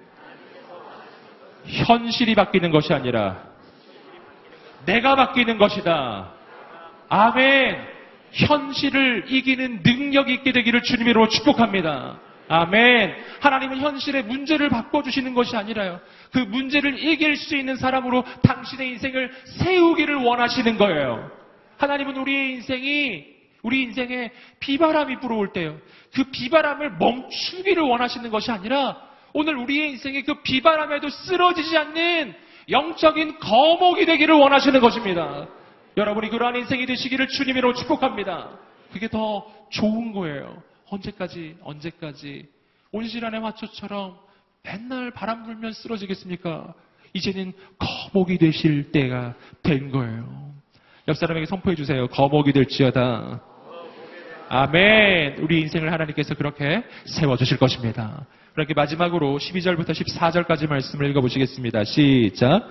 현실이 바뀌는 것이 아니라 내가 바뀌는 것이다. 아멘. 현실을 이기는 능력이 있게 되기를 주님으로 축복합니다. 아멘. 하나님은 현실의 문제를 바꿔주시는 것이 아니라요. 그 문제를 이길 수 있는 사람으로 당신의 인생을 세우기를 원하시는 거예요. 하나님은 우리의 인생이, 우리 인생에 비바람이 불어올 때요. 그 비바람을 멈추기를 원하시는 것이 아니라 오늘 우리의 인생에 그 비바람에도 쓰러지지 않는 영적인 거목이 되기를 원하시는 것입니다. 여러분이 그러한 인생이 되시기를 주님으로 축복합니다. 그게 더 좋은 거예요. 언제까지, 언제까지 온실안의 화초처럼 맨날 바람 불면 쓰러지겠습니까? 이제는 거목이 되실 때가 된 거예요. 옆 사람에게 선포해 주세요. 거목이 될지어다. 아멘. 우리 인생을 하나님께서 그렇게 세워주실 것입니다. 그렇게 마지막으로 십이 절부터 십사 절까지 말씀을 읽어보시겠습니다. 시작.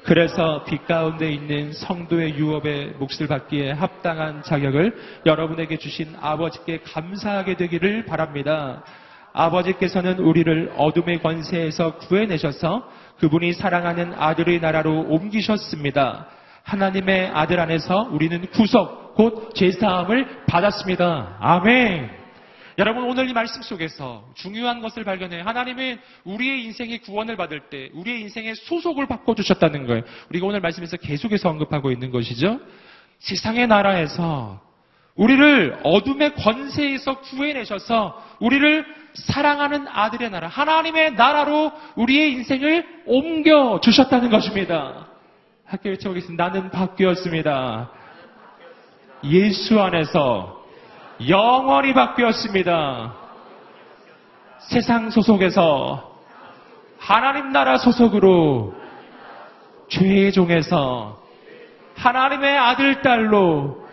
그래서 빛 가운데 있는 성도의 유업의 몫을 받기에 합당한 자격을 여러분에게 주신 아버지께 감사하게 되기를 바랍니다. 아버지께서는 우리를 어둠의 권세에서 구해내셔서 그분이 사랑하는 아들의 나라로 옮기셨습니다. 하나님의 아들 안에서 우리는 구속, 곧 죄사함을 받았습니다. 아멘. 여러분, 오늘 이 말씀 속에서 중요한 것을 발견해요. 하나님은 우리의 인생의 구원을 받을 때 우리의 인생의 소속을 바꿔주셨다는 거예요. 우리가 오늘 말씀에서 계속해서 언급하고 있는 것이죠. 세상의 나라에서 우리를 어둠의 권세에서 구해내셔서 우리를 사랑하는 아들의 나라, 하나님의 나라로 우리의 인생을 옮겨주셨다는 것입니다. 함께 외쳐보겠습니다. 나는 바뀌었습니다. 예수 안에서 영원히 바뀌었습니다. 세상 소속에서 하나님 나라 소속으로 죄의 종에서 하나님의 아들, 딸로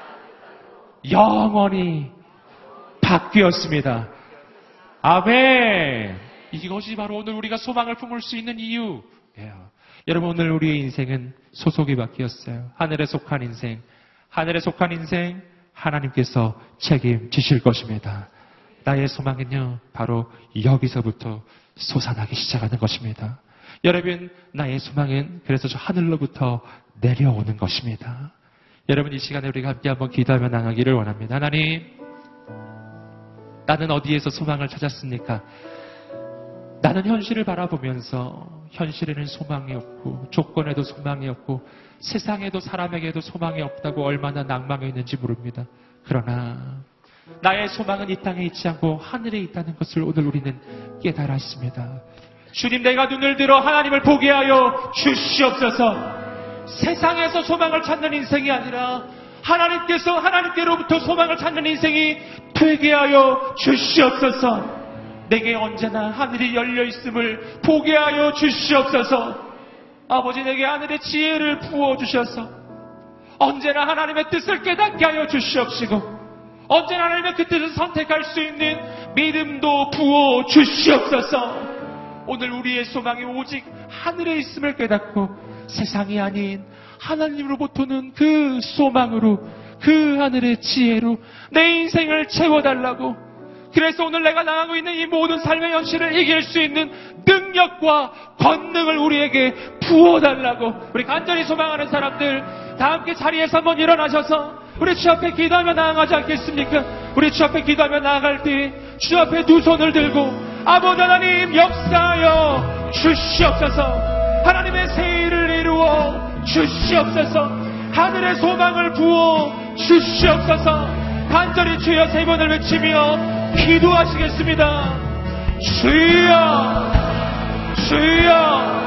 영원히 바뀌었습니다. 아멘. 이것이 바로 오늘 우리가 소망을 품을 수 있는 이유예요. 여러분, 오늘 우리의 인생은 소속이 바뀌었어요. 하늘에 속한 인생, 하늘에 속한 인생 하나님께서 책임지실 것입니다. 나의 소망은요, 바로 여기서부터 솟아나기 시작하는 것입니다. 여러분, 나의 소망은 그래서 저 하늘로부터 내려오는 것입니다. 여러분, 이 시간에 우리가 함께 한번 기도하며 나가기를 원합니다. 하나님, 나는 어디에서 소망을 찾았습니까? 나는 현실을 바라보면서 현실에는 소망이 없고 조건에도 소망이 없고 세상에도 사람에게도 소망이 없다고 얼마나 낭망해 있는지 모릅니다. 그러나 나의 소망은 이 땅에 있지 않고 하늘에 있다는 것을 오늘 우리는 깨달아 있습니다. 주님, 내가 눈을 들어 하나님을 보게 하여 주시옵소서. 세상에서 소망을 찾는 인생이 아니라 하나님께서 하나님께로부터 소망을 찾는 인생이 되게 하여 주시옵소서. 내게 언제나 하늘이 열려 있음을 보게 하여 주시옵소서. 아버지, 내게 하늘의 지혜를 부어주셔서 언제나 하나님의 뜻을 깨닫게 하여 주시옵시고 언제나 하나님의 그 뜻을 선택할 수 있는 믿음도 부어 주시옵소서. 오늘 우리의 소망이 오직 하늘에 있음을 깨닫고 세상이 아닌 하나님으로부터는 그 소망으로, 그 하늘의 지혜로 내 인생을 채워달라고, 그래서 오늘 내가 나가고 있는 이 모든 삶의 현실을 이길 수 있는 능력과 권능을 우리에게 부어달라고, 우리 간절히 소망하는 사람들 다 함께 자리에서 한번 일어나셔서 우리 주 앞에 기도하며 나아가지 않겠습니까? 우리 주 앞에 기도하며 나아갈 때 주 앞에 두 손을 들고 아버지 하나님, 역사하여 주시옵소서. 하나님의 새 일을 이루어 주시옵소서. 하늘의 소망을 부어 주시옵소서. 간절히 주여 세 번을 외치며 기도하시겠습니다. 주여, 주여.